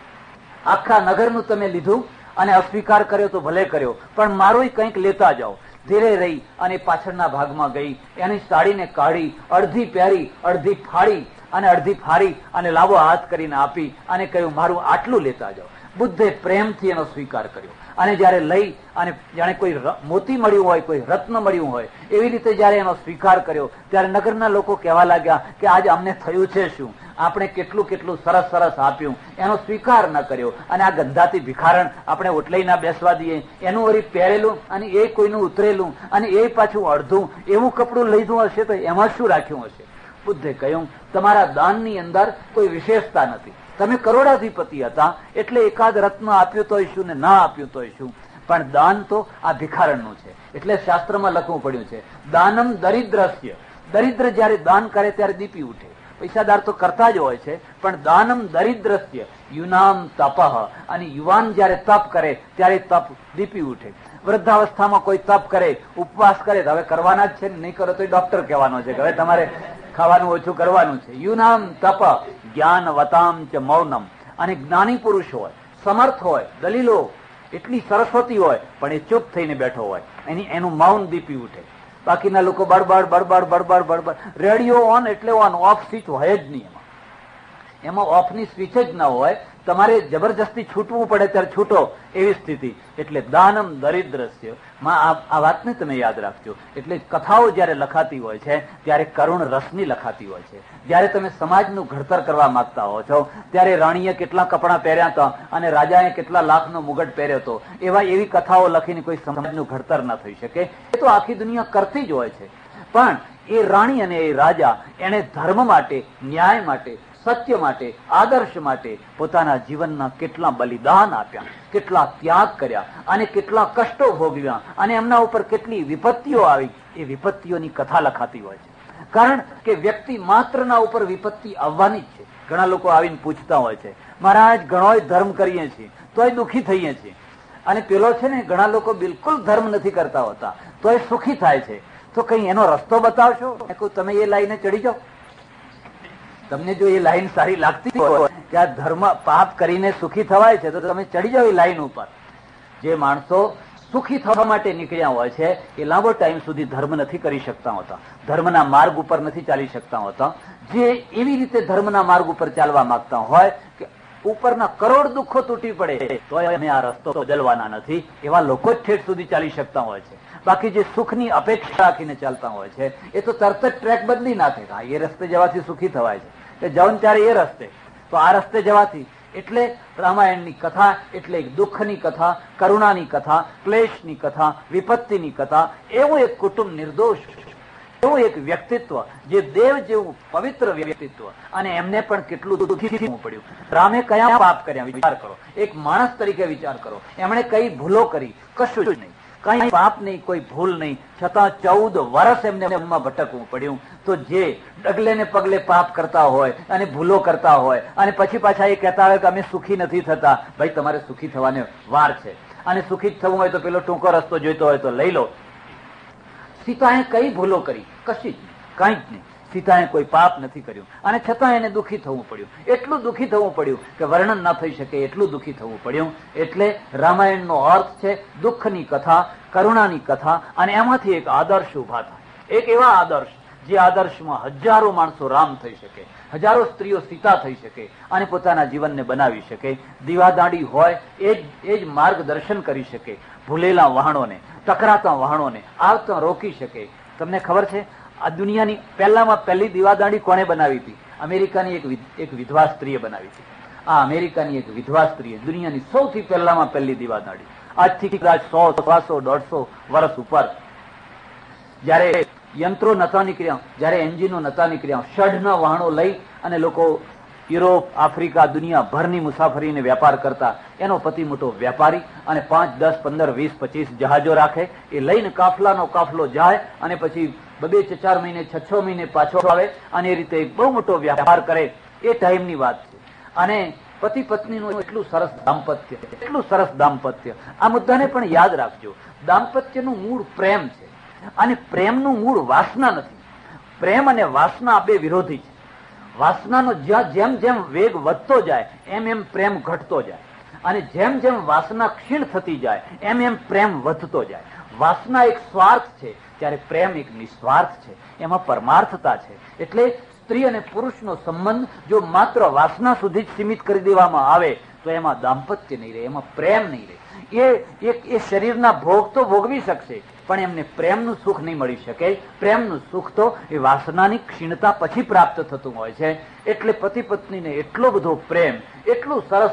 આખા નગરનું તમે લીધું અને અસ્વીકાર કર્યો તો ભલે કર્યો, પણ મારું કંઈક લેતા જાઓ. ધીરે રહી અને પાછળના ભાગમાં ગઈ, એની સાડીને કાઢી, અડધી પહેરી, અડધી ફાડી અને અડધી ફાડી અને લાંબો હાથ કરીને આપી અને કહ્યું, મારું આટલું લેતા જાઓ. બુદ્ધે પ્રેમથી એનો સ્વીકાર કર્યો. અને જયારે લઈ અને જાણે કોઈ મોતી મળ્યું હોય, કોઈ રત્ન મળ્યું હોય, એવી રીતે જયારે એનો સ્વીકાર કર્યો, ત્યારે નગરના લોકો કહેવા લાગ્યા કે આજે અમને થયું છે શું? આપણે કેટલું કેટલું સરસ સરસ આપ્યું, એનો સ્વીકાર ન કર્યો. અને આ ગંધાતી ભિખારણ આપણે ઓટલાઈ ના બેસવા દઈએ, એનું વળી પહેરેલું અને એ કોઈનું ઉતરેલું અને એ પાછું અડધું એવું કપડું લીધું હશે તો એમાં શું રાખ્યું હશે? બુદ્ધે કહ્યું, તમારા દાનની અંદર કોઈ વિશેષતા નથી. તમે કરોડાધિપતિ હતા એટલે એકાદ રત્ન આપ્યું તોય શું ને ના આપ્યું તોય શું, પણ દાન તો આ ભિખારણનું છે. એટલે શાસ્ત્રમાં લખવું પડ્યું છે, દાનમ દરિદ્રસ્ય. દરિદ્ર જયારે દાન કરે ત્યારે દીપી ઉઠે. પૈસાદાર તો કરતા જ હોય છે, પણ દાનમ દરિદ્રસ્ય યુનામ તપઃ. અને યુવાન જયારે તપ કરે ત્યારે તપ દીપી ઉઠે. વૃદ્ધાવસ્થામાં કોઈ તપ કરે, ઉપવાસ કરે, હવે કરવાના જ છે, નહીં કરો તો ડોક્ટર કહેવાનો છે કે હવે તમારે ખાવાનું ઓછું કરવાનું છે. યુનામ તપ જ્ઞાન વતામ ચ મૌનમ. અને જ્ઞાની પુરુષ હોય, સમર્થ હોય, દલીલો એટલી સરસ્વતી હોય, પણ એ ચૂપ થઈને બેઠો હોય, એનું મૌન દીપી ઉઠે. બાકીના લોકો બડબડ બડબડ બડબડ બડબડ, રેડિયો ઓન એટલે ઓન, ઓફ સ્વિચ હોય જ નહીં એમાં. એમાં ઓફની સ્વિચ જ ન હોય, તમારે જબરજસ્તી છૂટવું પડે ત્યારે છૂટો એવી સ્થિતિ. એટલે દાનમ દરિદ્રસ્ય આ વાતને તમે યાદ રાખજો. એટલે કથાઓ જયારે લખાતી હોય છે ત્યારે કરુણ રસની લખાતી હોય છે. જયારે તમે સમાજનું ઘડતર કરવા માંગતા હો છો ત્યારે રાણીએ કેટલા કપડાં પહેર્યા હતા અને રાજાએ કેટલા લાખનો મુગટ પહેર્યો હતો, એવી કથાઓ લખીને કોઈ સમાજનું ઘડતર ન થઈ શકે. એ તો આખી દુનિયા કરતી જ હોય છે. પણ એ રાણી અને એ રાજા એને ધર્મ માટે, ન્યાય માટે, સત્ય માટે, આદર્શ માટે પોતાના જીવનના કેટલા બલિદાન આપ્યા, કેટલા ત્યાગ કર્યા અને કેટલા કષ્ટો ભોગવ્યા અને એમના ઉપર કેટલી વિપત્તિઓ આવી, એ વિપત્તિઓની કથા લખાતી હોય છે. કારણ કે વ્યક્તિ માત્રના ઉપર વિપત્તિ આવવાની જ છે. ઘણા લોકો આવીને પૂછતા હોય છે, મહારાજ ઘણોય ધર્મ કરીએ છીએ તોય દુઃખી થઈએ છીએ. અને પેલો છે ને, ઘણા લોકો બિલકુલ ધર્મ નથી કરતા હોતા તોય સુખી થાય છે. તો કઈ એનો રસ્તો બતાવશો? તમે એ લાઈને ચડી જાઓ. તમને જો એ લાઈન સારી લાગતી હોય કે આ ધર્મ પાપ કરીને સુખી થવાય છે તો તમે ચડી જાઓ એ લાઈન ઉપર. જે માણસો સુખી થવા માટે નીકળ્યા હોય છે એ લાંબો ટાઈમ સુધી ધર્મ નથી કરી શકતા હોતા, ધર્મના માર્ગ ઉપર નથી ચાલી શકતા હોતા. જે એવી રીતે ધર્મના માર્ગ ઉપર ચાલવા માંગતા હોય કે ઉપરના કરોડ દુઃખો તૂટી પડે તો અમે આ રસ્તો બદલવાના નથી, એવા લોકો જ ઠેઠ સુધી ચાલી શકતા હોય છે. બાકી જે સુખની અપેક્ષા રાખીને ચાલતા હોય છે એ તો તરત જ ટ્રેક બદલી નાખે. એ રસ્તે જવાથી સુખી થવાય છે, એ જાવ ત્યારે એ રસ્તે, તો આ રસ્તે જવાથી. એટલે રામાયણની કથા એટલે એક દુઃખની કથા, કરુણાની કથા, ક્લેશની કથા, વિપત્તિની કથા. એવું એક કુટુંબ નિર્દોષ, એવું એક વ્યક્તિત્વ જે દેવ જેવું પવિત્ર વ્યક્તિત્વ, અને એમને પણ કેટલું દુઃખી થવું પડ્યું. રામે કયા પાપ કર્યા વિચાર કરો, એક માણસ તરીકે વિચાર કરો. એમણે કઈ ભૂલો કરી? કશું જ નહીં, કઈ પાપ નહીં, કોઈ ભૂલ નહીં, છતાં 14 વર્ષ એમને ભટકવું પડ્યું. તો જે ડગલે ને પગલે પાપ કરતા હોય અને ભૂલો કરતા હોય અને પછી પાછા એ કહેતા હોય કે અમે સુખી નથી થતા, ભાઈ તમારે સુખી થવાને વાર છે. અને સુખી થવું હોય તો પેલો ટૂંકો રસ્તો જોઈતો હોય તો લઈ લો. સીતાએ કઈ ભૂલો કરી? કશી જ નહીં, કઈ જ નહીં. સીતાએ કોઈ પાપ નથી કર્યું અને છતાં એને દુઃખી થવું પડ્યું. એટલું દુઃખી થવું પડ્યું કે વર્ણન ન થઈ શકે એટલું દુઃખી થવું પડ્યું. એટલે રામાયણનો અર્થ છે દુઃખની કથા, કરુણાની કથા, અને એમાંથી એક આદર્શ ઉભા થાય. એક એવા આદર્શ જે આદર્શમાં હજારો માણસો રામ થઈ શકે, હજારો સ્ત્રીઓ સીતા થઈ શકે અને પોતાના જીવનને બનાવી શકે. દીવાદાંડી હોય એ જ માર્ગદર્શન કરી શકે. ભૂલેલા વહાણોને, ટકરાતા વહાણોને આવતા રોકી શકે. તમને ખબર છે આ દુનિયાની પહેલામાં પહેલી દીવાદાંડી કોણે બનાવી હતી? અમેરિકાની એક વિધવા સ્ત્રીએ બનાવી હતી. આ અમેરિકાની એક વિધવા સ્ત્રીએ દુનિયાની સૌથી પહેલામાં પહેલી દીવાદાંડી, આજથી કદાચ 100, 150, 150 વર્ષ ઉપર, જયારે યંત્રો નતા નીકળ્યા, જયારે એન્જિનો નતા નીકળ્યા, ષઢના વહાણો લઈ અને લોકો યુરોપ, આફ્રિકા, દુનિયાભરની મુસાફરીને વેપાર કરતા. એનો પતિ મોટો વેપારી અને 5, 10, 15, 20, 25 જહાજો રાખે. એ લઈને કાફલાનો કાફલો જાય અને પછી 2-4 મહિને, 6 મહિને પાછો આવે અને એ રીતે બહુ મોટો વ્યાપાર કરે. એ ટાઈમની વાત છે. અને પતિ પત્નીનું એટલું સરસ દાંપત્ય, એટલું સરસ દાંપત્ય. આ મુદ્દાને પણ યાદ રાખજો. દાંપત્યનું મૂળ પ્રેમ છે અને પ્રેમનું મૂળ વાસના નથી. પ્રેમ અને વાસના બે વિરોધી છે. વાસનાનો જેમ જેમ વેગ વધતો જાય એમ એમ પ્રેમ ઘટતો જાય, અને જેમ જેમ વાસના ક્ષીણ થતી જાય એમ એમ પ્રેમ વધતો જાય. વાસના એક સ્વાર્થ છે ત્યારે પ્રેમ એક નિસ્વાર્થ છે, એમાં પરમાર્થતા છે. એટલે સ્ત્રી અને પુરુષનો સંબંધ જો માત્ર વાસના સુધી જ સીમિત કરી દેવામાં આવે તો એમાં દાંપત્ય નહીં રહે, એમાં પ્રેમ નહીં રહે. એ શરીરના ભોગ તો ભોગવી શકશે પણ એમને પ્રેમનું સુખ નહીં મળી શકે. પ્રેમનું સુખ તો એ વાસનાની ક્ષીણતા પછી પ્રાપ્ત થતું હોય છે. એટલે પતિ પત્નીને એટલો બધો પ્રેમ, એટલું સરસ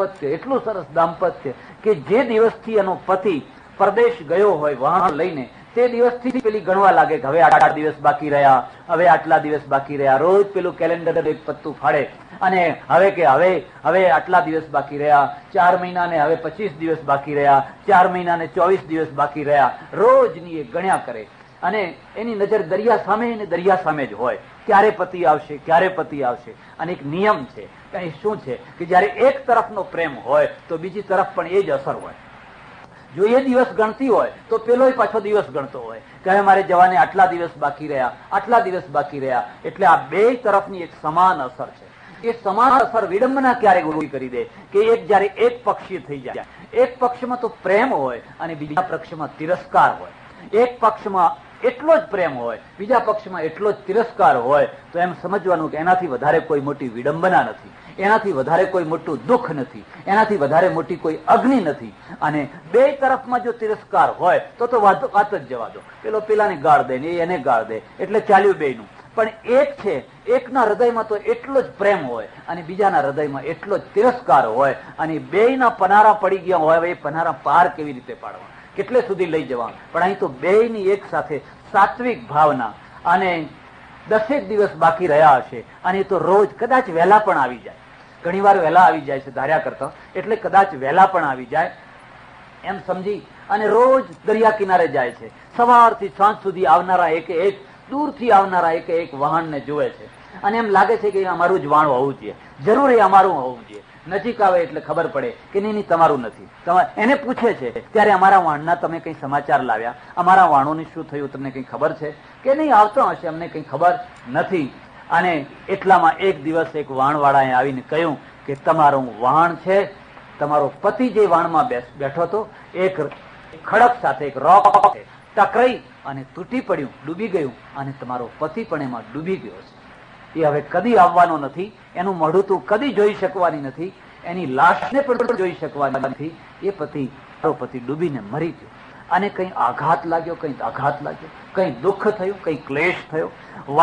દાંપત્ય કે જે દિવસથી એનો પતિ પરદેશ ગયો હોય વહાણ લઈને, તે દિવસથી પેલી ગણવા લાગે કે હવે 8 દિવસ બાકી રહ્યા, હવે આટલા દિવસ બાકી રહ્યા. રોજ પેલું કેલેન્ડર એક પત્તું ફાડે અને હવે આટલા દિવસ બાકી રહ્યા, 4 મહિનાને હવે 25 દિવસ બાકી રહ્યા, 4 મહિનાને 24 દિવસ બાકી રહ્યા. રોજની એ ગણ્યા કરે અને એની નજર દરિયા સામે જ હોય. ક્યારે પતિ આવશે. અને એક નિયમ છે, કઈ શું છે કે જયારે એક તરફનો પ્રેમ હોય તો બીજી તરફ પણ એ જ અસર હોય. જો એ દિવસ ગણતી હોય તો પેલો પાછો દિવસ ગણતો હોય કે હવે મારે જવાને આટલા દિવસ બાકી રહ્યા. એટલે આ બે તરફની એક સમાન અસર છે. એ સમાન અસર વિડંબના ક્યારે ઉભી કરી દે કે જયારે એક પક્ષીય થઈ જાય. એક પક્ષમાં તો પ્રેમ હોય અને બીજા પક્ષમાં તિરસ્કાર હોય. એક પક્ષમાં એટલો જ પ્રેમ હોય, બીજા પક્ષમાં એટલો જ તિરસ્કાર હોય, તો એમ સમજવાનું કે એનાથી વધારે કોઈ મોટી વિડંબના નથી, એનાથી વધારે કોઈ મોટું દુઃખ નથી, એનાથી વધારે મોટી કોઈ અગ્નિ નથી. અને બે તરફમાં જો તિરસ્કાર હોય તો વાત જ જવા દો. પેલો પેલાને ગાળ દે ને એને ગાળ દે એટલે ચાલ્યું બેયનું. પણ એક છે, એકના હૃદયમાં તો એટલો જ પ્રેમ હોય અને બીજાના હૃદયમાં એટલો જ તિરસ્કાર હોય, અને બેયના પનારા પડી ગયા હોય. એ પનારા પાર કેવી રીતે પાડવા, કેટલે સુધી લઈ જવા? પણ અહીં તો બેયની એક સાથે સાત્વિક ભાવના. અને 10 દિવસ બાકી રહ્યા હશે, અને તો રોજ કદાચ વહેલા પણ આવી જાય, ઘણી વાર વહેલા આવી જાય છે ધાર્યા કરતા, એટલે કદાચ વહેલા પણ આવી જાય એમ સમજી અને રોજ દરિયા કિનારે જાય છે. સવારથી સાંજ સુધી આવનારા એક દૂરથી આવનારા એક વહાણને જુએ છે, અને એમ લાગે છે કે અમારું જ વાણ હોવું જોઈએ, જરૂર એ અમારું હોવું જોઈએ. નજીક આવે એટલે ખબર પડે કે નહીં તમારું નથી. એને પૂછે છે ત્યારે અમારા વાણના તમે કઈ સમાચાર લાવ્યા, અમારા વાણોની શું થયું તમને કઈ ખબર છે કે નહીં? આવતો હશે, અમને કઈ ખબર નથી. અને એટલામાં એક દિવસ એક વાણવાળાએ આવીને કહ્યું કે તમારું વાણ છે, તમારો પતિ જે વાણમાં બેઠો હતો, એક ખડક સાથે એક રોક ટકરાઈ અને તૂટી પડ્યું, ડૂબી ગયું, અને તમારો પતિ પણ એમાં ડૂબી ગયો છે. એ હવે કદી આવવાનો નથી, એનું મોઢું તું કદી જોઈ શકવાની નથી, એની લાશને પણ જોઈ શકવાની નથી. એ પતિ ડૂબીને મરી ગયો. અને કઈ આઘાત લાગ્યો, કઈ આઘાત લાગ્યો, કઈ દુઃખ થયું, કઈ ક્લેશ થયો.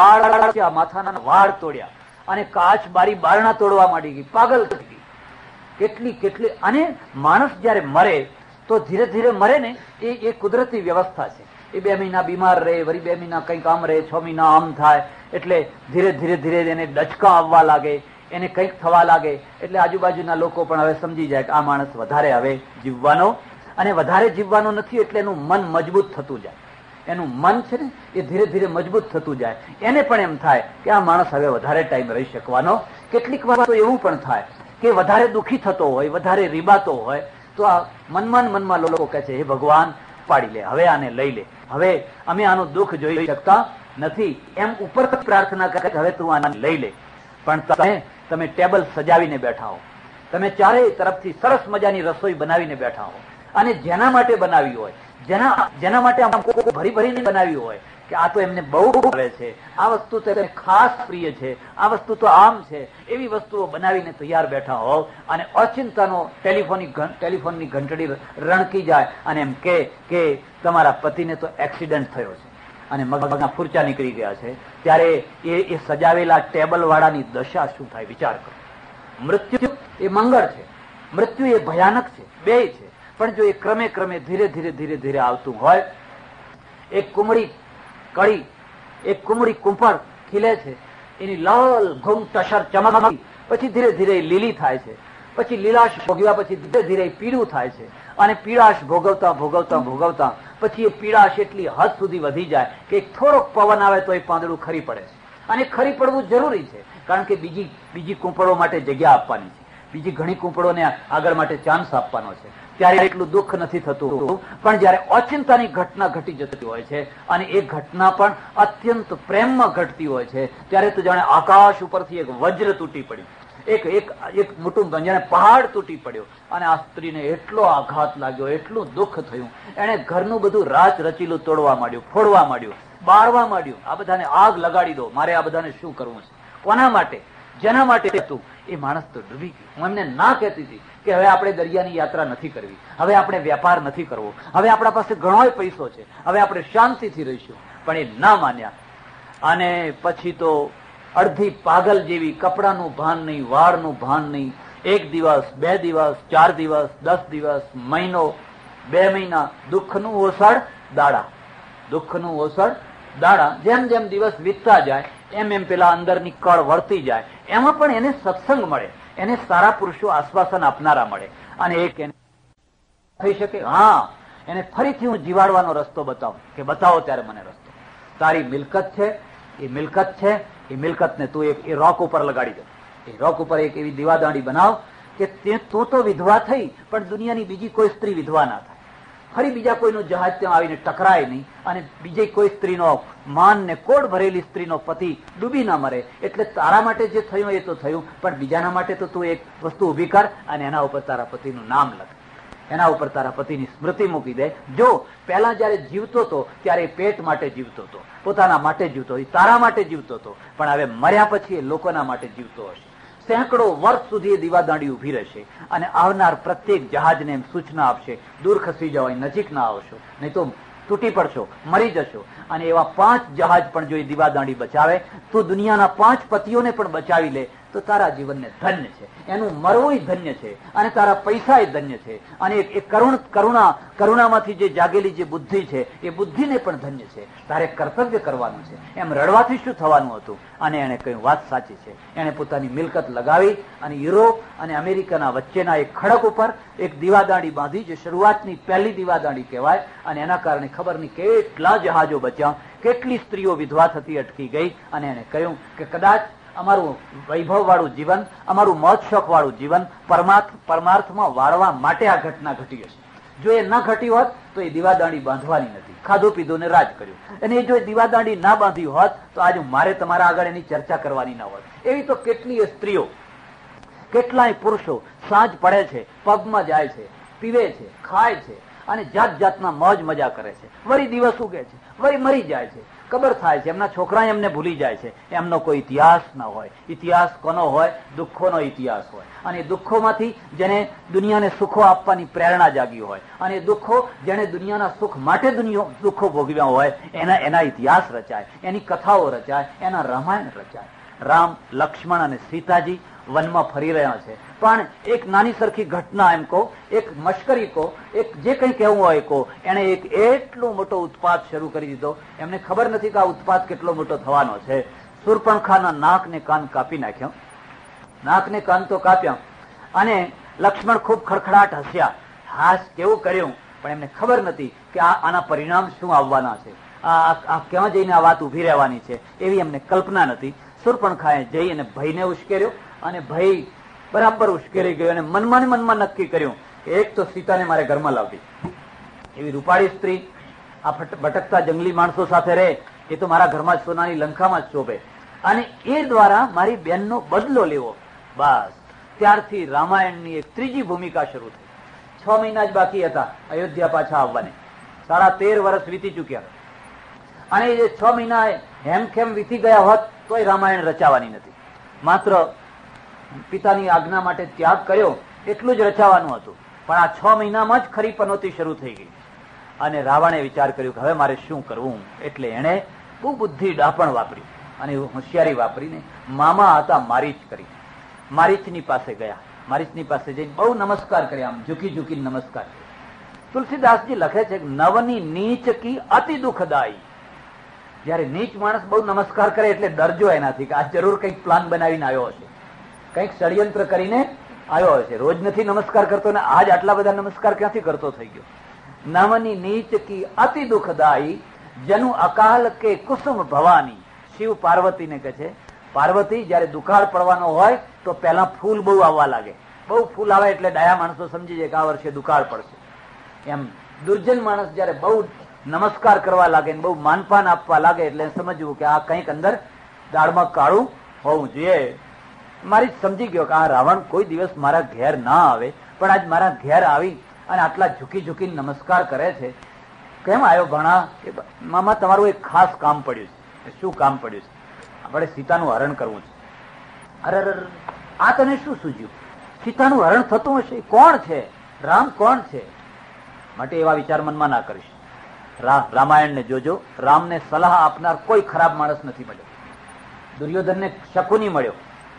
માથાના વાળ તોડ્યા અને કાચ બારી બારણા તોડવા માંડી ગઈ, પાગલ થઈ ગઈ. કેટલી અને માણસ જયારે મરે તો ધીરે ધીરે મરે ને, એ કુદરતી વ્યવસ્થા છે. એ 2 મહિના બીમાર રહે, વળી 2 મહિના કંઈક આમ રહે, 6 મહિના આમ થાય, એટલે ધીરે એને ડચકા આવવા લાગે, એને કંઈક થવા લાગે. એટલે આજુબાજુના લોકો પણ હવે સમજી જાય કે આ માણસ વધારે હવે જીવવાનો, અને વધારે જીવવાનો નથી, એટલે એનું મન મજબૂત થતું જાય. એનું મન છે ને એ ધીરે ધીરે મજબૂત થતું જાય. એને પણ એમ થાય કે આ માણસ હવે વધારે ટાઈમ રહી શકવાનો. કેટલીક વાર તો એવું પણ થાય કે વધારે દુઃખી થતો હોય, વધારે રીબાતો હોય, તો આ મનમાં લોકો કહે છે, હે ભગવાન પાડી લે, હવે આને લઈ લે, હવે અમે આનું દુઃખ જોઈ શકતા નથી. એમ ઉપર પ્રાર્થના કરે હવે તું આને લઈ લે. પણ તમે ટેબલ સજાવીને બેઠા હો, તમે ચારેય તરફથી સરસ મજાની રસોઈ બનાવીને બેઠા હો, અને જેના માટે બનાવી હોય, જેના માટે ભરી ભરીને બનાવી હોય કે આ તો એમને બહુ ભાવે છે, આ વસ્તુ તો એને ખાસ પ્રિય છે, આ વસ્તુ તો આમ છે, એવી વસ્તુઓ બનાવીને તૈયાર બેઠા હોવ, અને અચિંતાનો ટેલિફોનની ઘંટડી રણકી જાય અને એમ કે તમારા પતિને તો એક્સિડન્ટ થયો છે અને મગજના ફૂરચા નીકળી ગયા છે, ત્યારે એ સજાવેલા ટેબલ વાળાની દશા શું થાય વિચાર કરો. મૃત્યુ એ મંગળ છે, મૃત્યુ એ ભયાનક છે, બે છે. પણ જો એ ક્રમે ધીરે આવતું હોય, એક કુમળી કળી, એક કુમળી કુંપળ ખીલે છે, એની લાલ ઘૂમ ટસર ચમક, પછી ધીરે લીલી થાય છે, પછી લીલાશ ભોગવ્યા પછી ધીરે પીળું થાય છે, અને પીળાશ ભોગવતા પછી એ પીળાશ એટલી હદ સુધી વધી જાય કે થોડોક પવન આવે તો એ પાંદડું ખરી પડે છે. અને ખરી પડવું જરૂરી છે, કારણ કે બીજી કુંપળો માટે જગ્યા આપવાની છે, બીજી ઘણી કુંપળોને આગળ માટે ચાન્સ આપવાનો છે. ત્યારે એટલું દુઃખ નથી થતું. પણ જયારે અચિંતાની ઘટના ઘટી જતી હોય છે, અને એ ઘટના પણ અત્યંત પ્રેમમાં ઘટતી હોય છે, ત્યારે તો જાણે આકાશ ઉપરથી એક વજ્ર તૂટી પડ્યું, એક મોટું જાણે પહાડ તૂટી પડ્યો, અને આ સ્ત્રીને એટલો આઘાત લાગ્યો, એટલું દુઃખ થયું. એને ઘરનું બધું રાચ રચીલું તોડવા માંડ્યું, ફોડવા માંડ્યું, બાળવા માંડ્યું. આ બધાને આગ લગાડી દો, મારે આ બધાને શું કરવું છે? કોના માટે? જેના માટે હતું એ માણસ તો ડૂબી ગયો. હું એમને ના કહેતી હતી કે હવે આપણે દરિયાની યાત્રા નથી કરવી, હવે આપણે વેપાર નથી કરવો, હવે આપણા પાસે ઘણો પૈસો છે, હવે આપણે શાંતિથી રહીશું. પણ એ ના માન્યા, અને પછી તો અડધી પાગલ જેવી, કપડાનું ભાન નહીં, વાળનું ભાન નહીં. 1 દિવસ, 2 દિવસ, 4 દિવસ, 10 દિવસ, મહિનો, 2 મહિના, દુઃખનું ઓસડ દાડા. જેમ દિવસ વીતતા જાય એમ પેલા અંદરની કળ વળતી જાય. એમાં પણ એને સત્સંગ મળે, એને સારા પુરુષો આશ્વાસન આપનારા મળે, અને એક થઈ શકે. હા, એને ફરીથી હું જીવાડવાનો રસ્તો બતાવું કે બતાવો ત્યારે મને રસ્તો. તારી મિલકત છે, એ મિલકતને તું એ રોક ઉપર લગાડી દે. એ રોક ઉપર એક એવી દીવાદાંડી બનાવ કે તું તો વિધવા થઈ, પણ દુનિયાની બીજી કોઈ સ્ત્રી વિધવા ના થાય. ફરી બીજા કોઈનું જહાજ ત્યાં આવીને ટકરાય નહીં, અને બીજી કોઈ સ્ત્રીનો માન ને કોડ ભરેલી સ્ત્રીનો પતિ ડૂબી ના મરે. એટલે તારા માટે જે થયું એ તો થયું, પણ બીજાના માટે તો તું એક વસ્તુ ઉભી કર અને એના ઉપર તારા પતિનું નામ લખ. એના ઉપર તારા પતિની સ્મૃતિ મૂકી દે. જો પહેલા જયારે જીવતો હતો ત્યારે એ પેટ માટે જીવતો હતો, પોતાના માટે જીવતો, તારા માટે જીવતો હતો, પણ હવે મર્યા પછી એ લોકોના માટે જીવતો હશે. સેંકડો વર્ષ સુધી એ દીવાદાંડી ઉભી રહેશે અને આવનાર પ્રત્યેક જહાજને એમ સૂચના આપશે, દૂર ખસી જાઓ, નજીક ના આવશો, નહીં તો તૂટી પડશો, મરી જશો. અને એવા 5 જહાજ પણ જો એ દીવાદાંડી બચાવે તો દુનિયાના 5 પતિઓને પણ બચાવી લે તો તારા જીવનને ધન્ય છે, એનું મરવું ધન્ય છે, અને તારા પૈસા ધન્ય છે, અને એ કરુણામાંથી જે જાગેલી જે બુદ્ધિ છે એ બુદ્ધિને પણ ધન્ય છે. તારે કર્તવ્ય કરવાનું છે. એમ રડવાથી શું થવાનું હતું? અને એને કહ્યું વાત સાચી છે. એને પોતાની મિલકત લગાવી અને યુરોપ અને અમેરિકાના વચ્ચેના એક ખડક ઉપર એક દીવાદાંડી બાંધી, જે શરૂઆતની પહેલી દીવાદાંડી કહેવાય. અને એના કારણે ખબર નહીં કેટલા જહાજો બચ્યા, કેટલી સ્ત્રીઓ વિધવા થતી અટકી ગઈ. અને એને કહ્યું કે કદાચ અમારું વૈભવ વાળું જીવન, અમારું મોજ શોખ વાળું જીવન પરમાર્થમાં વાળવા માટે આ ઘટના ઘટી હશે. જો એ ન ઘટી હોત તો એ દીવાદાંડી બાંધવાની નથી. ખાધું પીધું ને રાજ કર્યું. અને જો એ દીવાદાંડી ના બાંધી હોત તો આજે મારે તમારા આગળ એની ચર્ચા કરવાની ના હોત. એવી તો કેટલીય સ્ત્રીઓ, કેટલાય પુરુષો સાંજ પડે છે, પબમાં જાય છે, પીવે છે, ખાય છે અને જાત જાતના મોજ મજા કરે છે. વળી દિવસ ઉગે છે, વળી મરી જાય છે, કબર થાય છે, એમના છોકરા એમને ભૂલી જાય છે. એમનો કોઈ ઇતિહાસ ના હોય. ઇતિહાસ કોનો હોય? દુઃખોનો ઇતિહાસ હોય. અને દુઃખોમાંથી જેને દુનિયાને સુખો આપવાની પ્રેરણા જાગી હોય, અને દુઃખો જેને દુનિયાના સુખ માટે દુઃખો ભોગવ્યા હોય, એના ઇતિહાસ રચાય, એની કથાઓ રચાય, એના રામાયણ રચાય. રામ, લક્ષ્મણ અને સીતાજી વનમાં ફરી રહ્યા છે, પણ એક નાની સરખી ઘટના એમ કહો, એક મશ્કરી કહો, એક જે કંઈ કહેવું હોય કહો, એને એક એટલો મોટો ઉત્પાત શરૂ કરી દીધો. એમને ખબર નથી કે આ ઉત્પાત કેટલો મોટો થવાનો છે. સુરપંખાના નાક ને કાન કાપી નાખ્યા. નાક ને કાન તો કાપ્યા, અને લક્ષ્મણ ખૂબ ખડખડાટ હસ્યા. હાસ કેવું કર્યું, પણ એમને ખબર નથી કે આના પરિણામ શું આવવાના છે, આ ક્યાં જઈને આ વાત ઉભી રહેવાની છે, એવી એમને કલ્પના નથી. સુરપંખાએ જઈ અને ભયને ઉશ્કેર્યો, અને ભય બરાબર ઉશ્કેરી ગયો, અને મનમાં નક્કી કર્યું કે એક તો સીતાને મારે ઘરમાં લાવવી. એવી રૂપાળી સ્ત્રી આ ભટકતા જંગલી માણસો સાથે રહે એ તો મારા ઘરમાં સોનાની લંકામાં જ શોભે, અને એ દ્વારા મારી બેનનો બદલો લેવો. બસ ત્યારથી રામાયણની એક ત્રીજી ભૂમિકા શરૂ થઈ. 6 મહિના જ બાકી હતા અયોધ્યા પાછા આવવાને. 13.5 વર્ષ વીતી ચુક્યા, અને એ 6 મહિના હેમખેમ વીતી ગયા હોત તોય રામાયણ રચાવાની નથી. માત્ર પિતાની આજ્ઞા માટે ત્યાગ કર્યો એટલું જ રચાવાનું હતું. પણ આ 6 મહિનામાં જ ખરી પનોતી શરૂ થઈ ગઈ. અને રાવણે વિચાર કર્યો કે હવે મારે શું કરવું. એટલે એણે બહુ બુદ્ધિ ડાપણ વાપરી અને હોશિયારી વાપરીને મામા હતા મારીચ કરી, મારીચની પાસે ગયા. મારીચની પાસે જઈને બહુ નમસ્કાર કર્યા, આમ ઝૂકી ઝૂકીને નમસ્કાર કર્યા. તુલસીદાસજી લખે છે કે નવની નીચ કી અતિ દુઃખદાયી. જયારે નીચ માણસ બહુ નમસ્કાર કરે એટલે ડરજો એનાથી કે આ જરૂર કંઈક પ્લાન બનાવીને આવ્યો હશે, કંઈક ષડયંત્ર કરીને આવ્યો હશે. રોજ નથી નમસ્કાર કરતો ને આજ આટલા બધા નમસ્કાર ક્યાંથી કરતો થઈ ગયો. નવની નીચ કી અતિ દુઃખદાયી જનુ અકાલ કે કુસુમ ભવાની. શિવ પાર્વતીને કહે છે, પાર્વતી જયારે દુકાળ પડવાનો હોય તો પહેલા ફૂલ બહુ આવવા લાગે. બહુ ફૂલ આવે એટલે ડાયા માણસો સમજી જાય કે આ વર્ષે દુકાળ પડશે. એમ દુર્જન માણસ જયારે બહુ નમસ્કાર કરવા લાગે, બહુ માનપાન આપવા લાગે એટલે સમજવું કે આ કંઈક અંદર દાળમાં કાળું હોવું જોઈએ. મારી સમજી ગયો કે આ રાવણ કોઈ દિવસ મારા ઘેર ના આવે, પણ આજ મારા ઘેર આવી અને આટલા ઝૂકી ઝૂકીને નમસ્કાર કરે છે. કેમ આવ્યો ભણા? કે મામા તમારું એક ખાસ કામ પડ્યું છે. શું કામ પડ્યું છે? આપણે સીતાનું હરણ કરવું છે. અરે આ તને શું સૂઝ્યું? સીતાનું હરણ થતું હશે? કોણ છે રામ? કોણ છે? માટે એવા વિચાર મનમાં ના કરીશ. રામાયણને જોજો. રામને સલાહ આપનાર કોઈ ખરાબ માણસ નથી મળ્યો. દુર્યોધનને શકુની મળ્યો,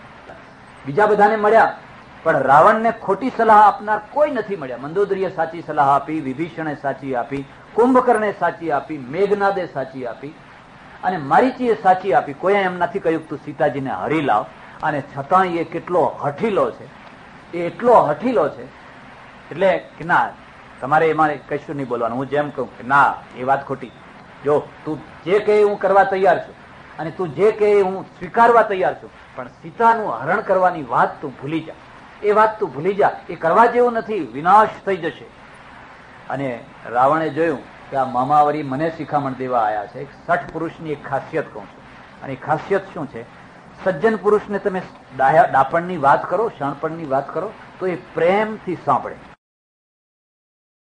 બીજા બધાને મળ્યા, પણ રાવણને ખોટી સલાહ આપનાર કોઈ નથી મળ્યા. મંદોદરીએ સાચી સલાહ આપી, વિભીષણે સાચી આપી, કુંભકર્ણે સાચી આપી, મેઘનાદે સાચી આપી, અને મારીચીએ સાચી આપી. કોઈ એમ નથી કહ્યું તું સીતાજીને હરી લાવ. અને છતાં એ કેટલો હઠીલો છે, એ એટલો હઠીલો છે એટલે કે ના તમારે એમાં કશું નહીં બોલવાનું. હું જેમ કહું કે ના એ વાત ખોટી, જો તું જે કહે હું કરવા તૈયાર છું, અને તું જે કહે હું સ્વીકારવા તૈયાર છું, પણ સીતાનું હરણ કરવાની વાત તું ભૂલી જા. એ વાત તું ભૂલી જા, એ કરવા જેવું નથી, વિનાશ થઈ જશે. અને રાવણે જોયું કે આ મામાવરી મને શિખામણ દેવા આવ્યા છે. એક સઠ પુરુષની એક ખાસિયત કહું છું, અને એ ખાસિયત શું છે? સજ્જન પુરુષને તમે ડાપણની વાત કરો, શાણપણની વાત કરો તો એ પ્રેમથી સાંભળે.